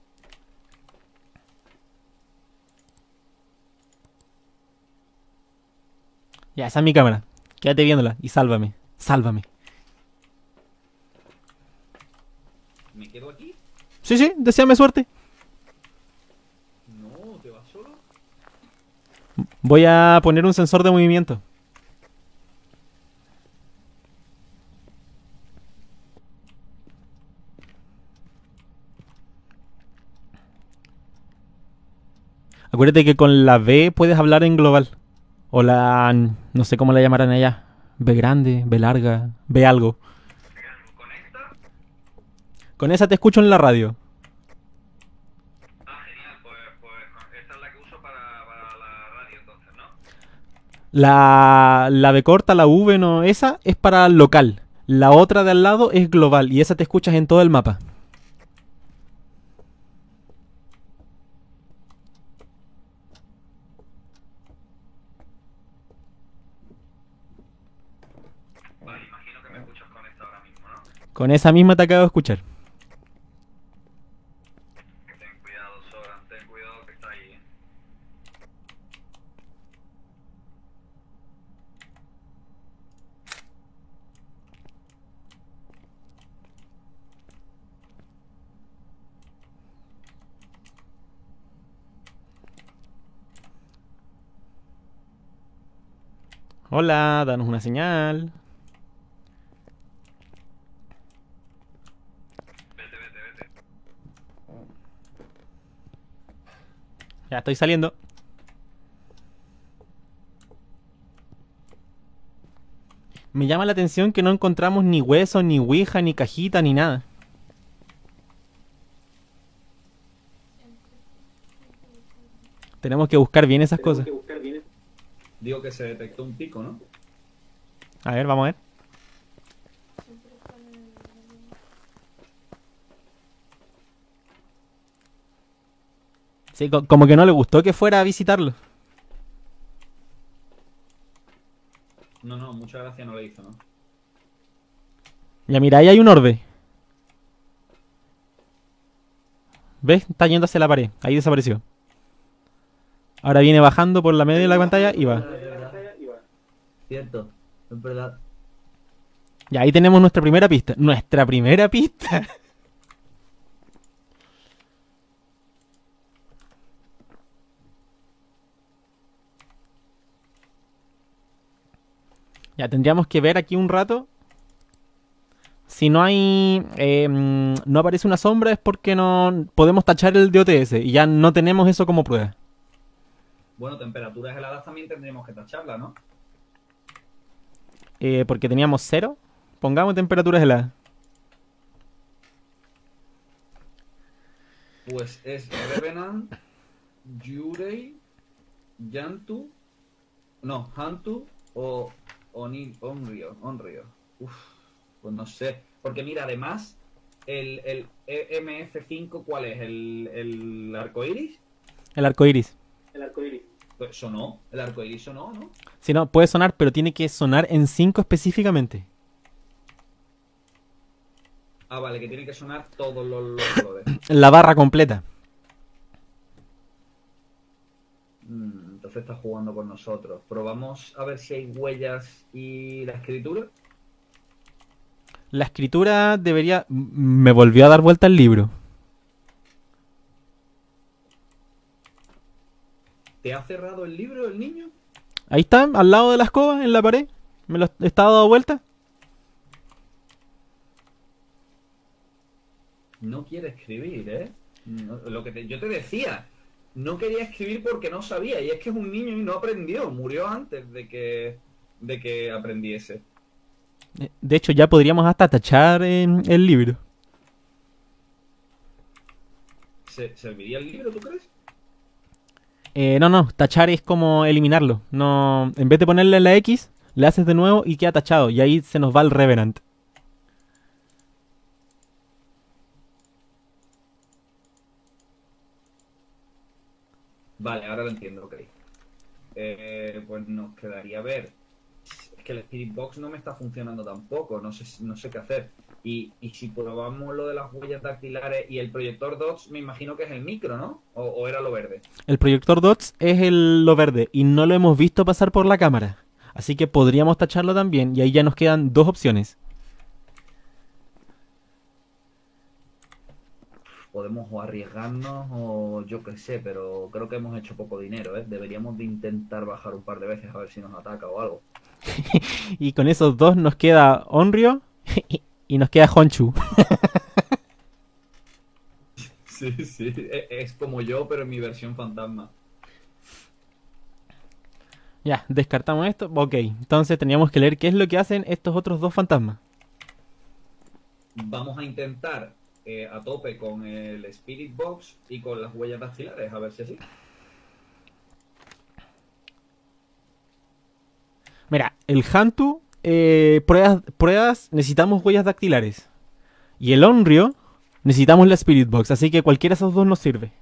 Ya, esa es mi cámara. Quédate viéndola y sálvame. Sálvame. ¿Me quedo aquí? Sí, sí, deséame suerte. No, ¿te vas solo? Voy a poner un sensor de movimiento. Acuérdate que con la B puedes hablar en global. O la... no sé cómo la llamarán allá. B grande, B larga, B algo. ¿Con esta? Con esa te escucho en la radio. Ah, genial, pues, pues esta es la que uso para, para la radio entonces, ¿no? La, la B corta, la V, no, esa es para local. La otra de al lado es global y esa te escuchas en todo el mapa. Vale, imagino que me escuchas con esta ahora mismo, ¿no? Con esa misma te acabo de escuchar. Ten cuidado, Soran, ten cuidado que está ahí, ¿eh? Hola, danos una señal. Vete, vete, vete. Ya estoy saliendo. Me llama la atención que no encontramos ni hueso, ni ouija, ni cajita, ni nada. Tenemos que buscar bien esas cosas. Digo que se detectó un pico, ¿no? A ver, vamos a ver. Sí, co- como que no le gustó que fuera a visitarlo. No, no, mucha gracia no le hizo, ¿no? Ya mira, ahí hay un orbe. ¿Ves? Está yendo hacia la pared. Ahí desapareció. Ahora viene bajando por la media de la pantalla y va. Cierto, es verdad. Y ahí tenemos nuestra primera pista. ¡Nuestra primera pista! Ya, tendríamos que ver aquí un rato. Si no hay... eh, mm, no aparece una sombra es porque no podemos tachar el D O T S. Y ya no tenemos eso como prueba. Bueno, temperaturas heladas también tendríamos que tacharla, ¿no? Eh, porque teníamos cero. Pongamos temperaturas heladas. Pues es Revenant, Yurei, Yantu, no, Hantu o Oni, Onryo, Onryo. Uf, pues no sé. Porque mira, además, el, el E M F cinco, ¿cuál es? ¿El, el arcoiris? El arco iris. Pues sonó, el arcoiris sonó, ¿no? Si no, puede sonar, pero tiene que sonar en cinco específicamente. Ah, vale, que tiene que sonar todos los, los colores. La barra completa. Mm, entonces está jugando con nosotros. Probamos a ver si hay huellas y la escritura. La escritura debería... m- Me volvió a dar vuelta el libro. ¿Te ha cerrado el libro el niño? Ahí está, al lado de la escoba, en la pared. Me lo estaba dando vuelta. No quiere escribir, ¿eh? No- lo que te- yo te decía, no quería escribir porque no sabía. Y es que es un niño y no aprendió. Murió antes de que, de que aprendiese. Eh, De hecho, ya podríamos hasta tachar eh, el libro. ¿Se, ¿Serviría el libro, tú crees? Eh, no, no, tachar es como eliminarlo. No, en vez de ponerle la X, le haces de nuevo y queda tachado. Y ahí se nos va el Revenant. Vale, ahora lo entiendo, ok. Eh, pues nos quedaría ver. Es que el Spirit Box no me está funcionando tampoco. No sé, si- no sé qué hacer. Y, y si probamos lo de las huellas dactilares y el proyector dots, me imagino que es el micro, ¿no? O, o era lo verde. El proyector dots es el, lo verde y no lo hemos visto pasar por la cámara. Así que podríamos tacharlo también y ahí ya nos quedan dos opciones. Podemos o arriesgarnos o yo qué sé, pero creo que hemos hecho poco dinero, ¿eh? Deberíamos de intentar bajar un par de veces a ver si nos ataca o algo. Y con esos dos nos queda Onryo y nos queda Honchu. Sí, sí. Es, es como yo, pero en mi versión fantasma. Ya, descartamos esto. Ok, entonces teníamos que leer qué es lo que hacen estos otros dos fantasmas. Vamos a intentar eh, a tope con el Spirit Box y con las huellas dactilares, a ver si así. Mira, el Hantu, eh, pruebas, pruebas, necesitamos huellas dactilares. Y el Onryo, necesitamos la Spirit Box. Así que cualquiera de esos dos nos sirve.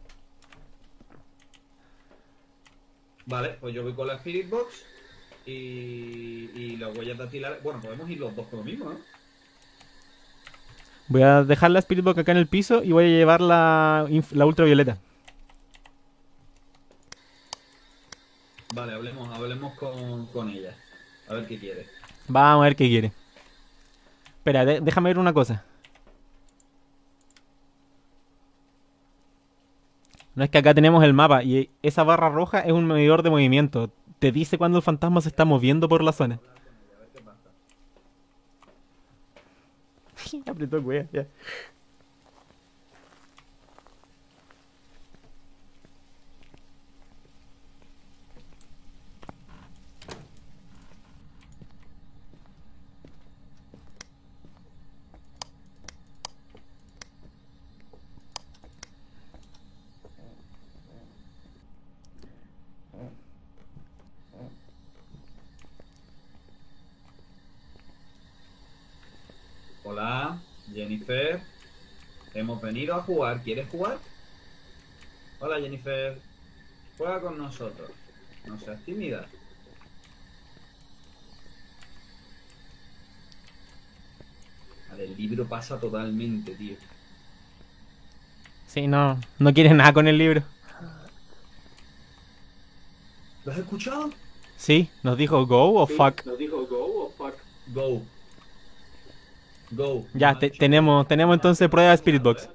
Vale, pues yo voy con la Spirit Box y, y las huellas dactilares. Bueno, podemos ir los dos con lo mismo, ¿no? Voy a dejar la Spirit Box acá en el piso y voy a llevar la, inf- la ultravioleta. Vale, hablemos, hablemos con, con ella. A ver qué quiere. Vamos a ver qué quiere. Espera, de- déjame ver una cosa. No es que acá tenemos el mapa y esa barra roja es un medidor de movimiento. Te dice cuando el fantasma se está moviendo por la zona. A ver qué pasa. Apretó el wea, ya. Hola, Jennifer. Hemos venido a jugar. ¿Quieres jugar? Hola, Jennifer. Juega con nosotros. No seas tímida. Vale, el libro pasa totalmente, tío. Sí, no, no quiere nada con el libro. ¿Lo has escuchado? Sí, nos dijo go o fuck. Nos dijo go o fuck. Go. Go. Ya, Nos ha te- dicho tenemos, go. tenemos entonces prueba de Spirit Box.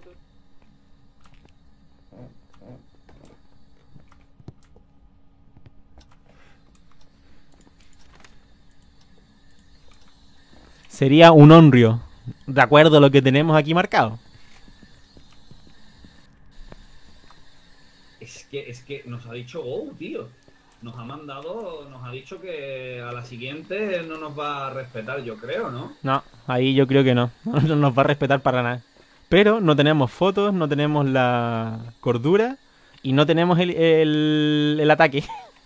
Sería un Onryo, de acuerdo a lo que tenemos aquí marcado. Es que, es que nos ha dicho go, tío. Nos ha mandado, nos ha dicho que a la siguiente no nos va a respetar, yo creo, ¿no? No, ahí yo creo que no. No nos va a respetar para nada. Pero no tenemos fotos, no tenemos la cordura y no tenemos el, el, el ataque.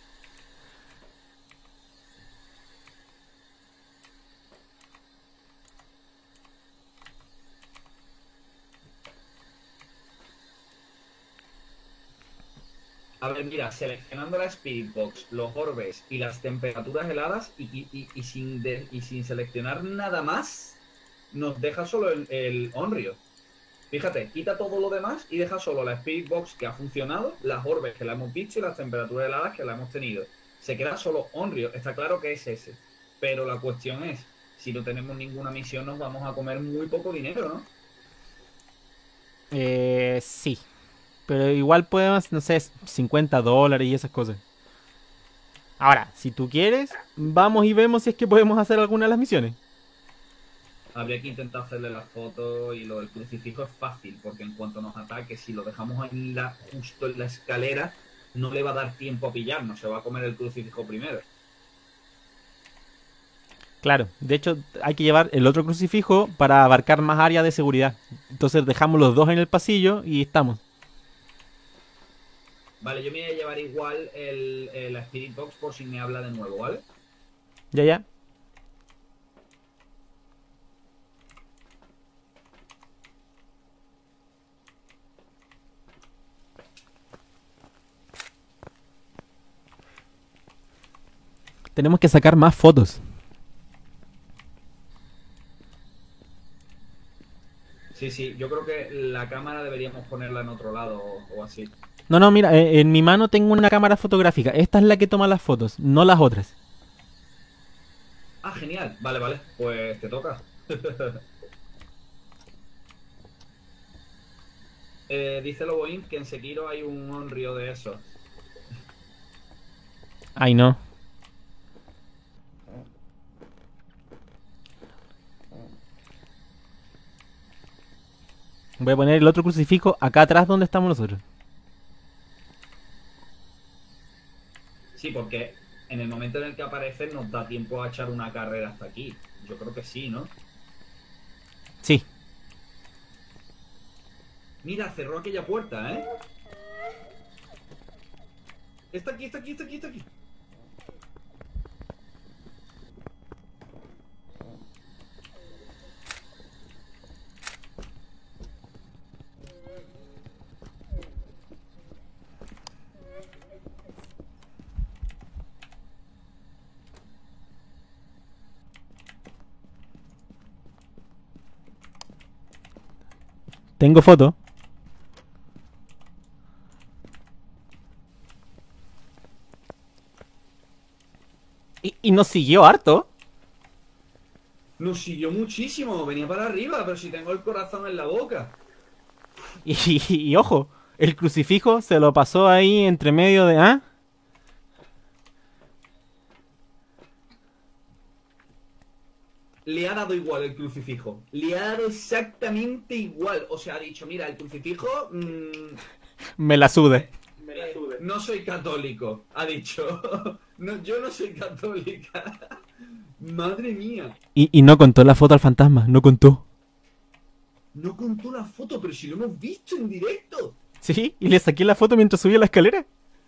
A ver, mira, seleccionando la Spirit Box, los orbes y las temperaturas heladas y, y- y- y sin, de- y sin seleccionar nada más, nos deja solo el, el Onryo. Fíjate, quita todo lo demás y deja solo la Spirit Box que ha funcionado, las orbes que la hemos visto y las temperaturas heladas que la hemos tenido. Se queda solo Onryo, está claro que es ese. Pero la cuestión es, si no tenemos ninguna misión nos vamos a comer muy poco dinero, ¿no? Eh, sí. Pero igual podemos, no sé, cincuenta dólares y esas cosas. Ahora, si tú quieres, vamos y vemos si es que podemos hacer alguna de las misiones. Habría que intentar hacerle la foto y lo del crucifijo es fácil, porque en cuanto nos ataque, si lo dejamos en la, justo en la escalera, no le va a dar tiempo a pillarnos, se va a comer el crucifijo primero. Claro, de hecho hay que llevar el otro crucifijo para abarcar más área de seguridad. Entonces dejamos los dos en el pasillo y estamos. Vale, yo me voy a llevar igual el, el- la Spirit Box por si me habla de nuevo, ¿vale? Ya, ya. Tenemos que sacar más fotos. Sí, sí, yo creo que la cámara deberíamos ponerla en otro lado o, o así. No, no, mira, eh, en mi mano tengo una cámara fotográfica. Esta es la que toma las fotos, no las otras. Ah, genial, vale, vale, pues te toca. eh, dice Loboin que en Sekiro hay un Onryo de esos. Ay, no. Voy a poner el otro crucifijo acá atrás donde estamos nosotros. Sí, porque en el momento en el que aparece nos da tiempo a echar una carrera hasta aquí. Yo creo que sí, ¿no? Sí. Mira, cerró aquella puerta, ¿eh? Está aquí, está aquí, está aquí, está aquí. Tengo foto. Y, y nos siguió harto. Nos siguió muchísimo, venía para arriba, pero si tengo el corazón en la boca. Y, y- y ojo, el crucifijo se lo pasó ahí entre medio de... ¿Ah? Le ha dado igual el crucifijo. Le ha dado exactamente igual. O sea, ha dicho, mira, el crucifijo... mmm, Me la sude. eh, no soy católico, ha dicho. No, yo no soy católica. Madre mía. Y, y no contó la foto al fantasma, no contó. No contó la foto, pero si lo hemos visto en directo. Sí, y le saqué la foto mientras subía la escalera.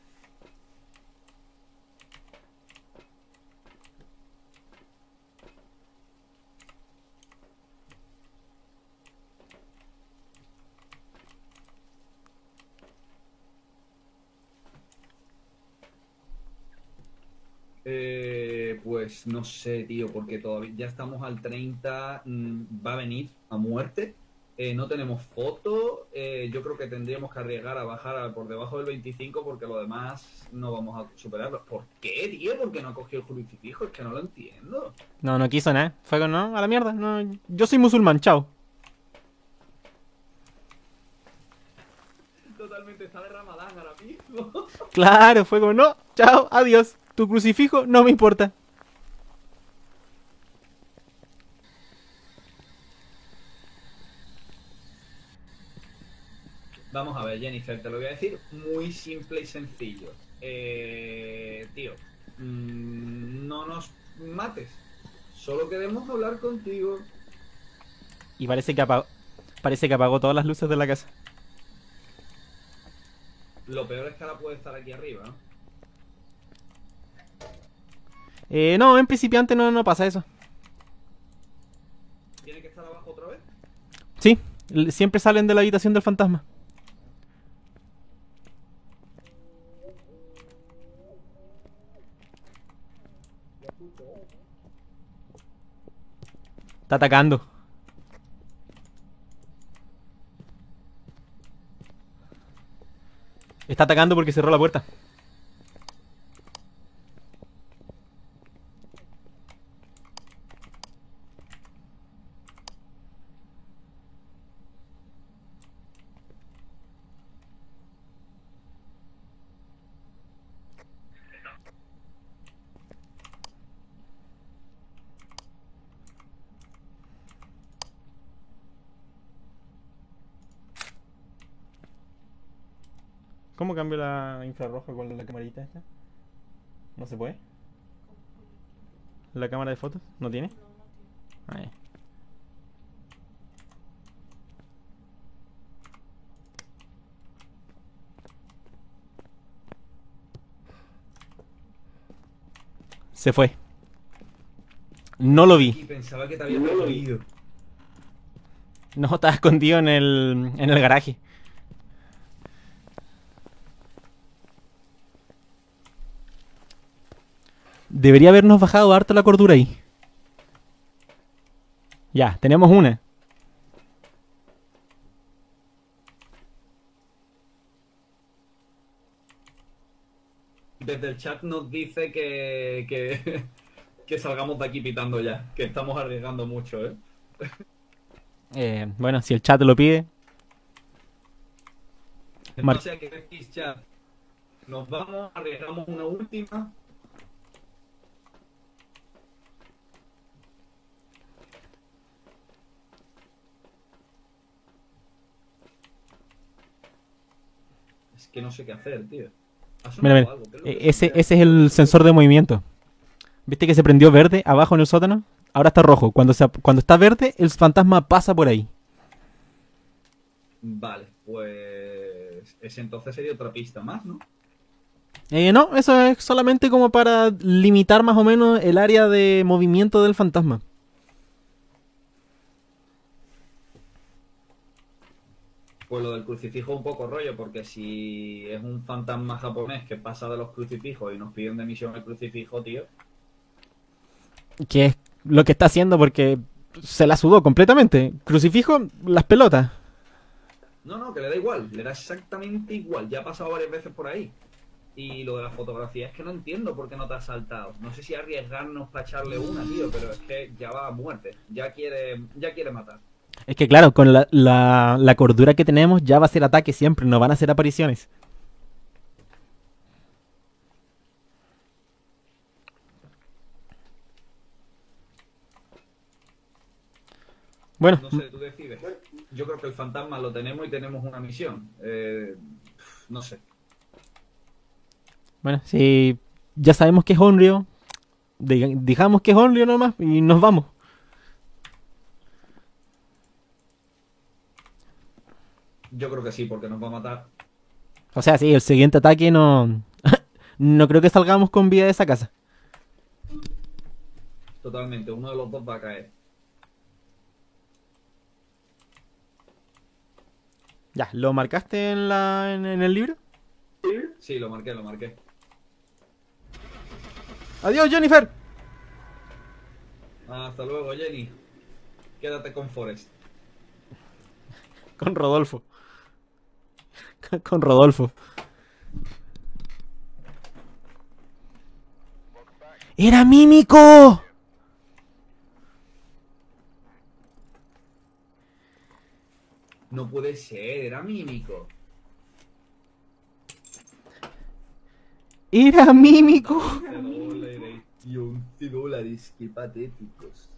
Eh, pues no sé, tío, porque todavía ya estamos al treinta. mm, Va a venir a muerte. Eh, no tenemos foto. Eh, yo creo que tendríamos que arriesgar a bajar a por debajo del veinticinco porque lo demás no vamos a superarlo. ¿Por qué, tío? ¿Por qué no ha cogido el crucifijo? Es que no lo entiendo. No, no quiso nada. Fue con, no, a la mierda. No, yo soy musulmán, chao. Totalmente está de Ramadán ahora mismo. Claro, fue como, no, chao, adiós. Tu crucifijo no me importa. Vamos a ver, Jennifer, te lo voy a decir muy simple y sencillo. Eh, tío, mmm, no nos mates. Solo queremos hablar contigo. Y parece que apagó, parece que apagó todas las luces de la casa. Lo peor es que ahora puede estar aquí arriba, ¿no? Eh, no, en principiante no, no pasa eso. ¿Tiene que estar abajo otra vez? Sí, l- siempre salen de la habitación del fantasma. Está atacando. Está atacando porque cerró la puerta. ¿Cómo cambio la infrarroja con la camarita esta? ¿No se puede? ¿La cámara de fotos? ¿No tiene? Ah, ya. Se fue. No lo Y vi. pensaba que te había oído. No, estaba escondido en el, en el garaje. Debería habernos bajado harto la cordura ahí. Ya, tenemos una. Desde el chat nos dice que, que, que salgamos de aquí pitando ya. Que estamos arriesgando mucho, ¿eh? Eh, bueno, si el chat lo pide. Mar- No sé a qué decís, chat. Nos vamos, arriesgamos una última. Es que no sé qué hacer, tío. Ha Mira, sonado mira. algo, ¿qué es lo Eh, que Ese, suena? ese es el sensor de movimiento. ¿Viste que se prendió verde abajo en el sótano? Ahora está rojo. Cuando, se, ap- cuando está verde, el fantasma pasa por ahí. Vale, pues ese entonces sería otra pista más, ¿no? Eh, no, eso es solamente como para limitar más o menos el área de movimiento del fantasma. Pues lo del crucifijo un poco rollo, porque si es un fantasma japonés que pasa de los crucifijos y nos piden de misión el crucifijo, tío. Que es lo que está haciendo porque se la sudó completamente. Crucifijo, las pelotas. No, no, que le da igual, le da exactamente igual. Ya ha pasado varias veces por ahí. Y lo de la fotografía es que no entiendo por qué no te has saltado. No sé si arriesgarnos para echarle una, tío, pero es que ya va a muerte. Ya quiere, ya quiere matar. Es que claro, con la, la, la cordura que tenemos ya va a ser ataque siempre, no van a ser apariciones. Bueno, No sé, tú decides. Yo creo que el fantasma lo tenemos y tenemos una misión. Eh, no sé. bueno, si ya sabemos que es Onryo, diga- digamos que es Onryo nomás y nos vamos. Yo creo que sí, porque nos va a matar. O sea, sí, el siguiente ataque no... no creo que salgamos con vida de esa casa. Totalmente, uno de los dos va a caer. Ya, ¿lo marcaste en, la, en, en el libro? Sí, lo marqué, lo marqué. ¡Adiós, Jennifer! Hasta luego, Jenny. Quédate con Forrest. Con Rodolfo. Con Rodolfo. ¡Era Mímico! No puede ser, era Mímico. ¡Era Mímico! once dólares, tío, once dólares, qué patéticos.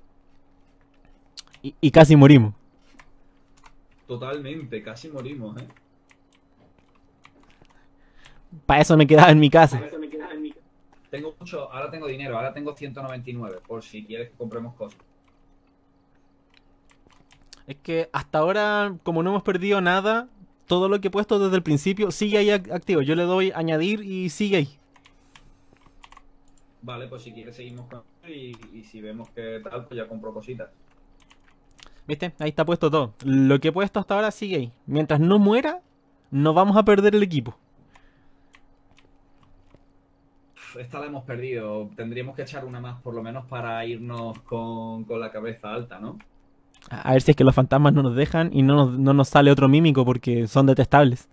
Y, y casi morimos. Totalmente, casi morimos, ¿eh? Para eso me quedaba en mi casa. Tengo mucho, ahora tengo dinero, ahora tengo ciento noventa y nueve, por si quieres que compremos cosas. Es que hasta ahora, como no hemos perdido nada, todo lo que he puesto desde el principio sigue ahí ac- activo. Yo le doy añadir y sigue ahí. Vale, pues si quieres seguimos con y, y si vemos que tal, pues ya compro cositas. ¿Viste? Ahí está puesto todo. Lo que he puesto hasta ahora sigue ahí. Mientras no muera, no vamos a perder el equipo. Esta la hemos perdido, tendríamos que echar una más por lo menos para irnos con, con la cabeza alta, ¿no? A ver si es que los fantasmas no nos dejan y no nos, no nos sale otro mímico porque son detestables.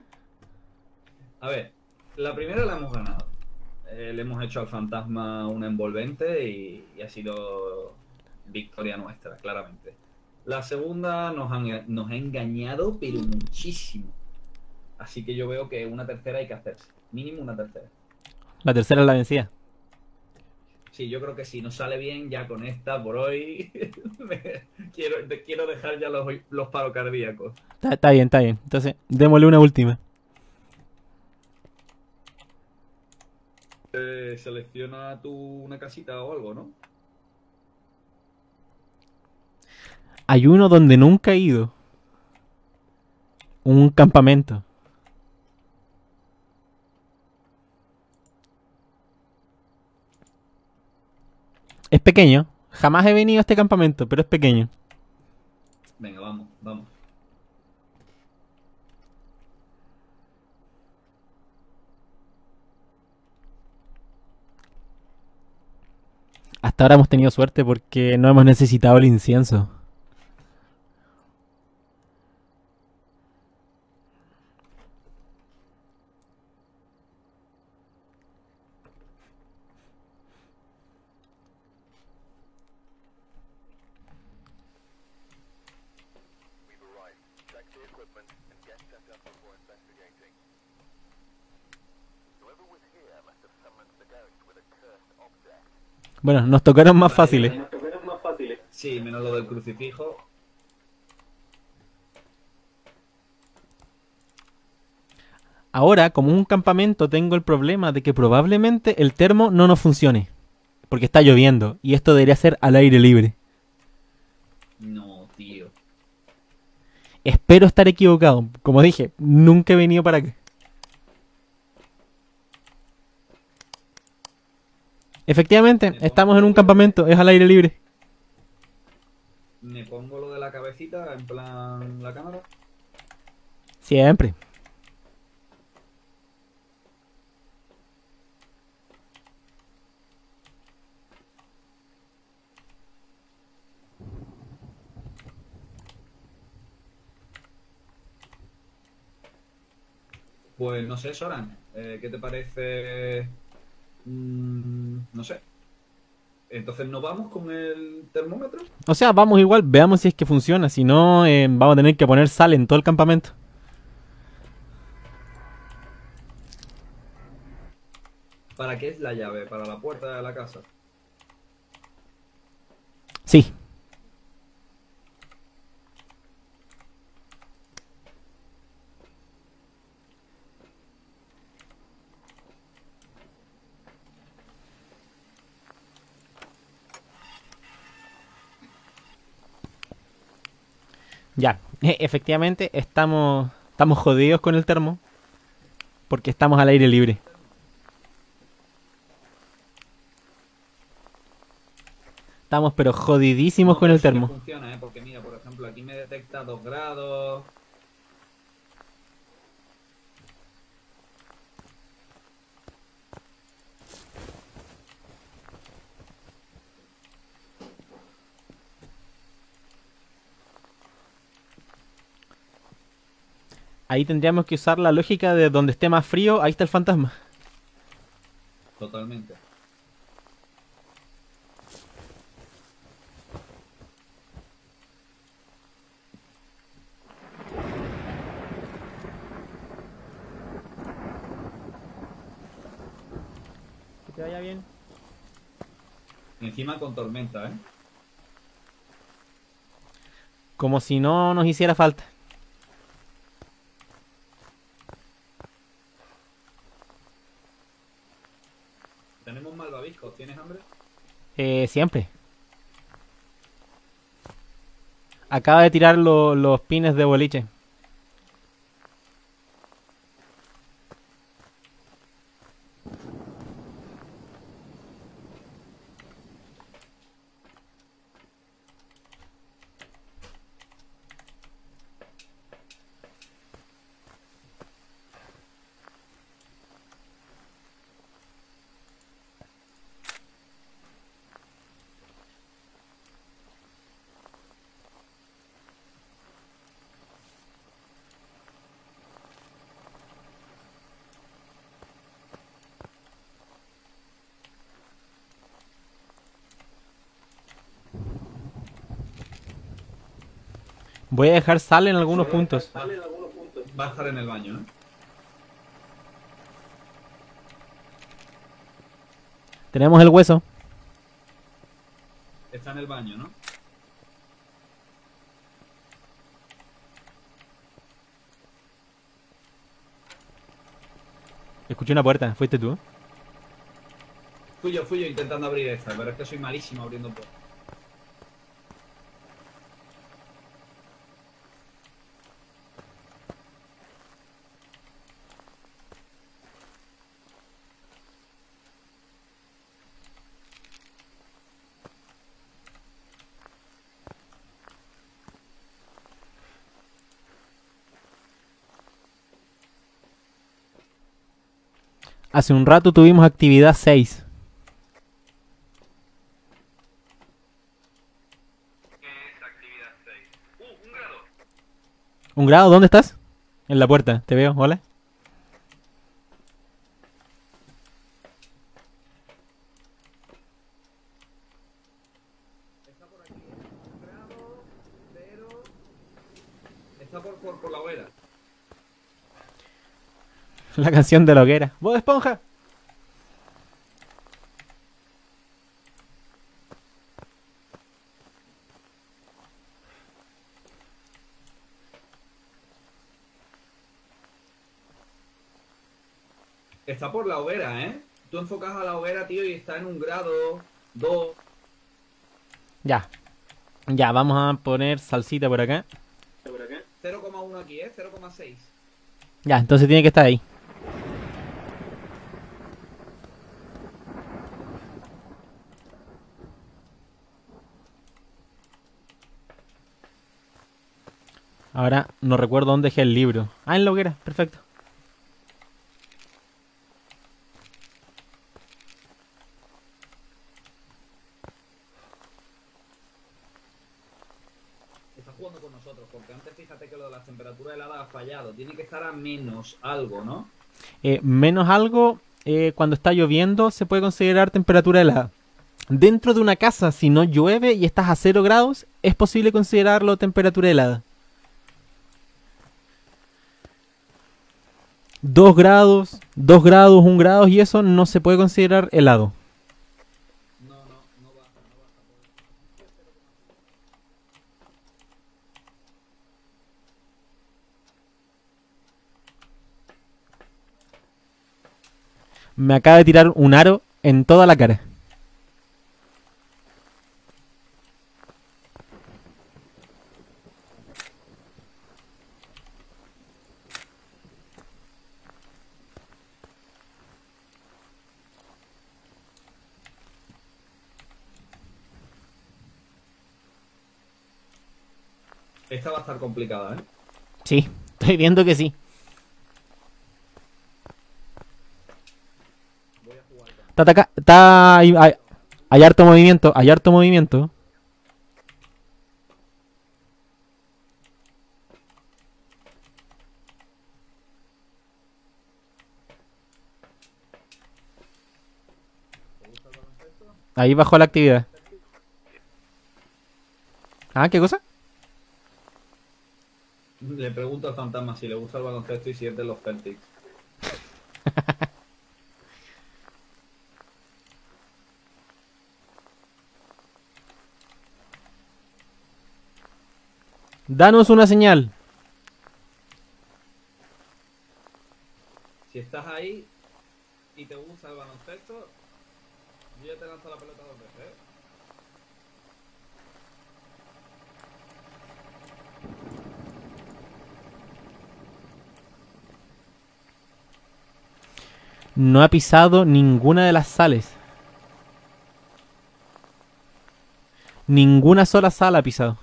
A ver, la primera la hemos ganado. Eh, le hemos hecho al fantasma un envolvente y, y ha sido victoria nuestra, claramente. La segunda nos, han, nos ha engañado, pero muchísimo. Así que yo veo que una tercera hay que hacerse. Mínimo una tercera. La tercera es la vencida. Sí, yo creo que si nos sale bien ya con esta por hoy, me- quiero, te- quiero dejar ya los, los paros cardíacos. Está, está bien, está bien. Entonces, démosle una última. Eh, selecciona tú una casita o algo, ¿no? Hay uno donde nunca he ido. Un campamento. Es pequeño. Jamás he venido a este campamento, pero es pequeño. Venga, vamos, vamos. Hasta ahora hemos tenido suerte porque no hemos necesitado el incienso. Bueno, nos tocaron más fáciles. Sí, menos lo del crucifijo. Ahora, como un campamento, tengo el problema de que probablemente el termo no nos funcione. Porque está lloviendo y esto debería ser al aire libre. No, tío. Espero estar equivocado. Como dije, nunca he venido para acá. Efectivamente, estamos en un campamento, es al aire libre. Me pongo lo de la cabecita, en plan la cámara. Siempre. Pues no sé, Soran, eh, ¿qué te parece? Mm, no sé. Entonces, ¿no vamos con el termómetro? O sea, vamos igual, veamos si es que funciona. Si no, eh, vamos a tener que poner sal en todo el campamento. ¿Para qué es la llave? ¿Para la puerta de la casa? Sí. Ya, e- efectivamente estamos, estamos jodidos con el termo. Porque estamos al aire libre. Estamos pero jodidísimos No, con pero el sí que termo. funciona, ¿eh? Porque mira, por ejemplo, aquí me detecta dos grados. Ahí tendríamos que usar la lógica de donde esté más frío, ahí está el fantasma. Totalmente. Que te vaya bien. Y encima con tormenta, ¿eh? Como si no nos hiciera falta. Tenemos malvaviscos. ¿Tienes hambre? Eh, siempre. Acaba de tirar lo- los pines de boliche. Voy a dejar sal en algunos puntos. Va a estar en el baño, ¿eh? Tenemos el hueso. Está en el baño, ¿no? Escuché una puerta. ¿Fuiste tú? Fui yo, fui yo intentando abrir esta, pero es que soy malísimo abriendo puertas. Hace un rato tuvimos actividad seis. ¿Qué es actividad seis? ¡Uh, un grado! ¿Un grado? ¿Dónde estás? En la puerta. Te veo. Hola. Está por aquí, ¿eh? Un grado, pero... Está por, por, por la hoguera. La canción de la hoguera. ¡Bob Esponja! Está por la hoguera, ¿eh? Tú enfocas a la hoguera, tío, y está en un grado, dos... Ya. Ya, vamos a poner salsita por acá. cero coma uno aquí, ¿eh? cero coma seis. Ya, entonces tiene que estar ahí. Ahora no recuerdo dónde dejé el libro. Ah, en la hoguera. Perfecto. Está jugando con nosotros, porque antes fíjate que lo de las temperaturas heladas ha fallado. Tiene que estar a menos algo, ¿no? Eh, menos algo, eh, cuando está lloviendo se puede considerar temperatura helada. Dentro de una casa, si no llueve y estás a cero grados, es posible considerarlo temperatura helada. Dos grados, dos grados, un grado y eso no se puede considerar helado. No, no, no baja, no baja. Me acaba de tirar un aro en toda la cara. Esta va a estar complicada, ¿eh? Sí, estoy viendo que sí. Voy a jugar con... Está, ataca- está hay, hay- hay harto movimiento, hay harto movimiento. Ahí bajó la actividad. Ah, ¿qué cosa? Le pregunto al fantasma si le gusta el baloncesto y si es de los Celtics. Danos una señal. Si estás ahí y te gusta el baloncesto, yo ya te lanzo la pelota dos veces, ¿eh? No ha pisado ninguna de las sales. Ninguna sola sala ha pisado.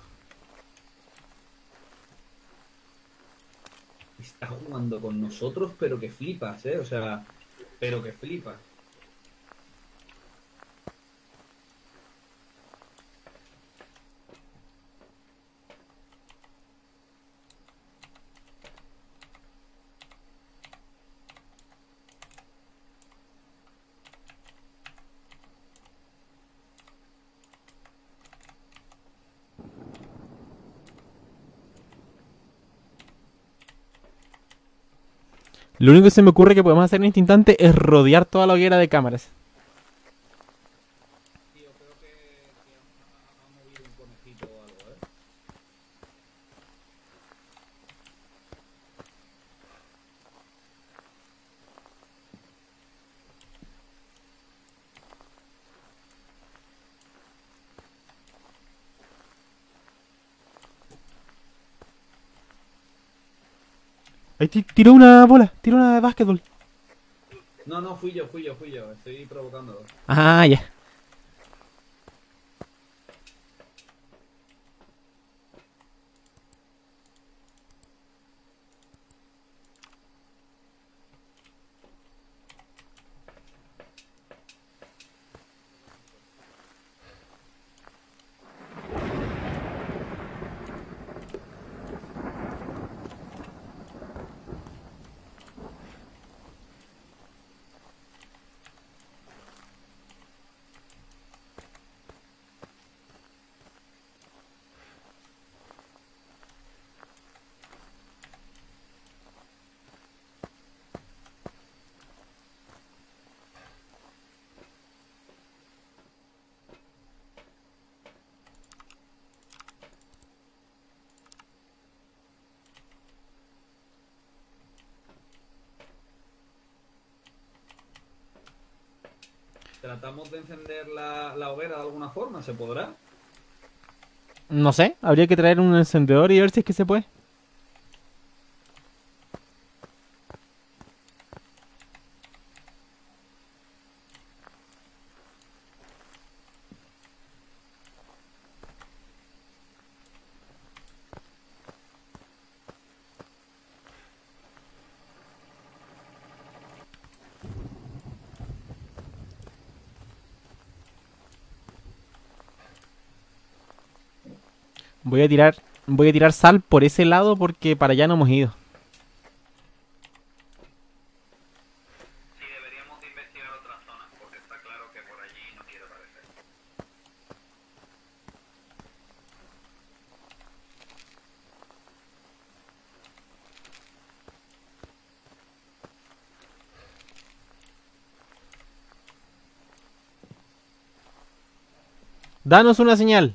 Está jugando con nosotros, pero que flipas, ¿eh? O sea, pero que flipas. Lo único que se me ocurre que podemos hacer en este instante es rodear toda la hoguera de cámaras. Tío, creo que, que ha, ha movido un conejito o algo, ¿eh? Ahí ti- tiró una bola, tiró una de básquetbol. No, no, fui yo, fui yo, fui yo. Estoy provocándolo. Ah, ya. Tratamos de encender la, la hoguera de alguna forma, ¿se podrá? No sé, habría que traer un encendedor y ver si es que se puede. Voy a tirar, voy a tirar sal por ese lado porque para allá no hemos ido. Sí, deberíamos de investigar otras zonas, porque está claro que por allí no quiere aparecer. Danos una señal.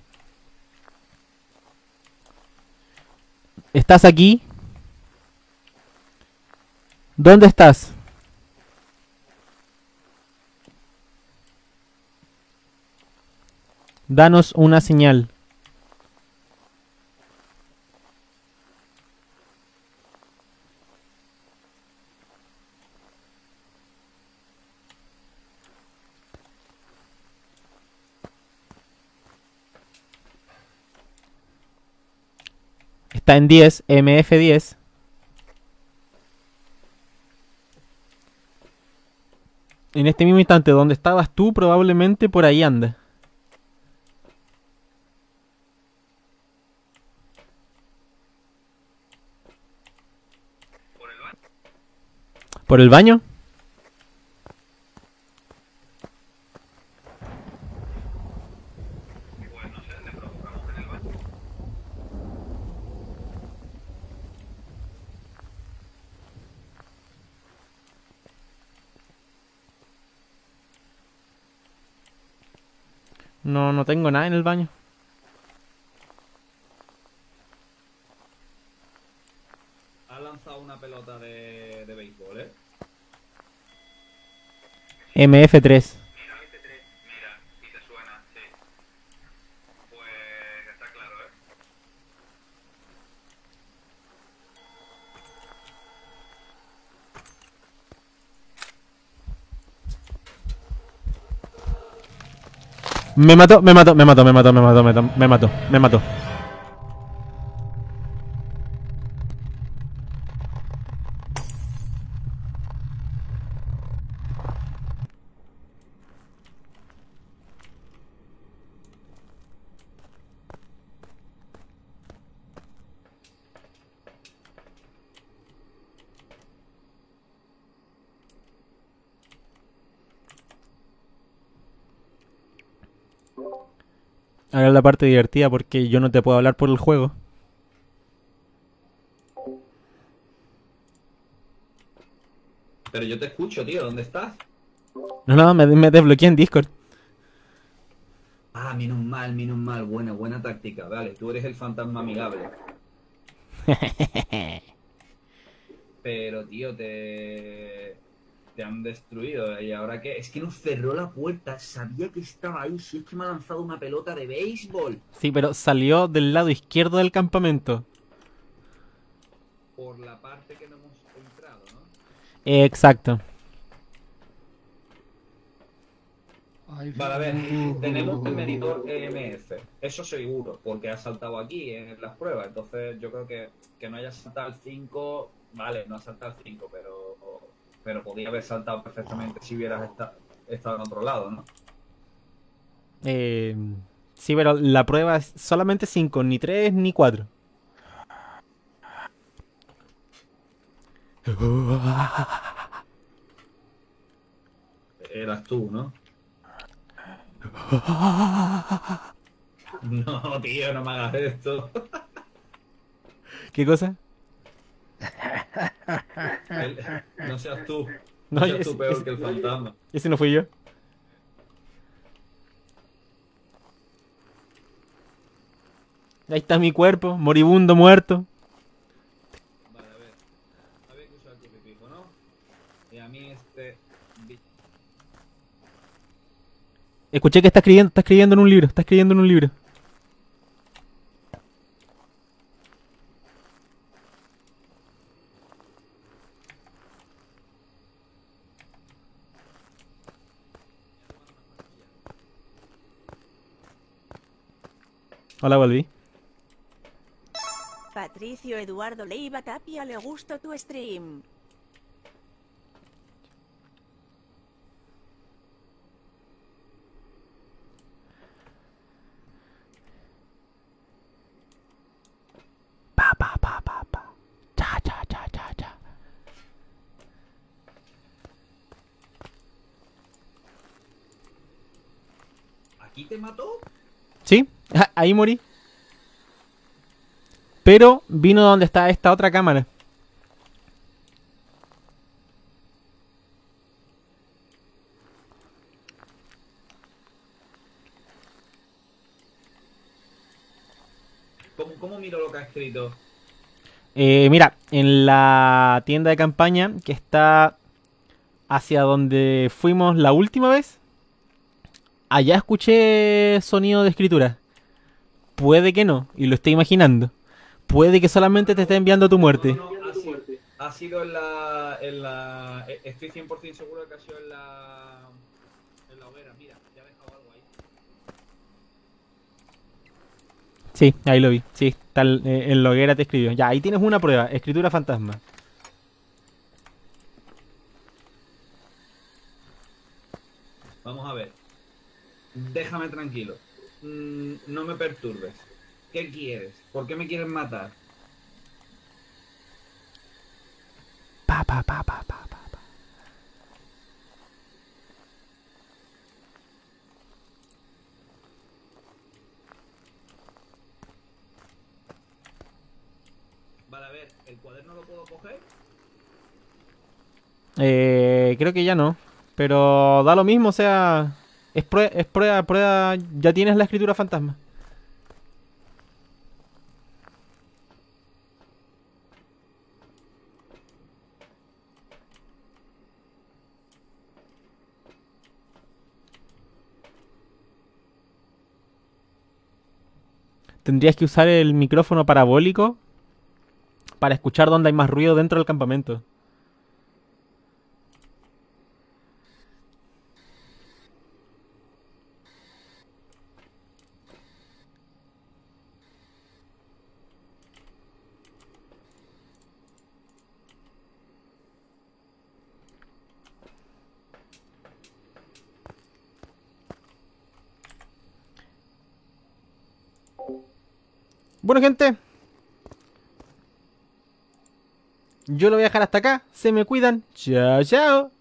¿Estás aquí? ¿Dónde estás? Danos una señal. Está en diez, M F diez. En este mismo instante, donde estabas tú, probablemente por ahí anda. ¿Por el baño? ¿Por el baño? No, no tengo nada en el baño. Has lanzado una pelota de, de béisbol, ¿eh? M F tres. Mira, mira, y te suena, sí. Pues está claro, ¿eh? Me mató, me mató, me mató, me mató, me mató, me mató, me mató, me mató. Ahora la parte divertida porque yo no te puedo hablar por el juego. Pero yo te escucho, tío, ¿dónde estás? No, no, me, me desbloqueé en Discord. Ah, menos mal, menos mal, buena, buena táctica, vale, tú eres el fantasma amigable. Pero, tío, te... te han destruido, ¿y ahora qué? Es que nos cerró la puerta, sabía que estaba ahí, si es que me ha lanzado una pelota de béisbol. Sí, pero salió del lado izquierdo del campamento. Por la parte que no hemos entrado, ¿no? Eh, exacto. Ay, Vale, a ver, uh, tenemos el medidor E M F, eso seguro, porque ha saltado aquí en las pruebas, entonces yo creo que que no haya saltado el cinco, vale, no ha saltado el cinco, pero pero podía haber saltado perfectamente si hubieras esta- estado en otro lado, ¿no? Eh, sí, pero la prueba es solamente cinco, ni tres ni cuatro. Eras tú, ¿no? No, tío, no me hagas esto. ¿Qué cosa? El- no seas tú, No, no seas ese, tú peor ese- que el fantasma. ese no fui yo. Ahí está mi cuerpo, moribundo, muerto. Vale, a ver, había que usar el pipipijo, ¿no? Y a mí este... bi- Escuché que está escribiendo, está escribiendo en un libro, está escribiendo en un libro. Hola, volví. Patricio Eduardo Leiva Tapia le gustó tu stream. Pa, pa, pa, pa, pa. Cha, cha, cha, cha, cha. ¿Aquí te mató? Sí, ah, ahí morí. Pero vino donde está esta otra cámara. ¿Cómo, cómo miro lo que ha escrito? Eh, mira, en la tienda de campaña que está hacia donde fuimos la última vez, allá escuché sonido de escritura. Puede que no, y lo estoy imaginando. Puede que solamente te esté enviando tu muerte. No, no, ha sido, ha sido en la, en la... eh, Estoy cien por ciento seguro de que ha sido en la... En la hoguera, mira, ya ha dejado algo ahí. Sí, ahí lo vi. Sí, tal, eh, en la hoguera te escribió. Ya, ahí tienes una prueba. Escritura fantasma. Vamos a ver. Déjame tranquilo. Mm, no me perturbes. ¿Qué quieres? ¿Por qué me quieres matar? Pa, pa, pa, pa, pa, pa, pa. Vale, a ver, ¿el cuaderno lo puedo coger? Eh, creo que ya no. Pero da lo mismo, o sea... Es, prue- es prueba, prueba. Ya tienes la escritura fantasma. Tendrías que usar el micrófono parabólico para escuchar dónde hay más ruido dentro del campamento. Bueno, gente. Yo lo voy a dejar hasta acá. Se me cuidan. Chao, chao.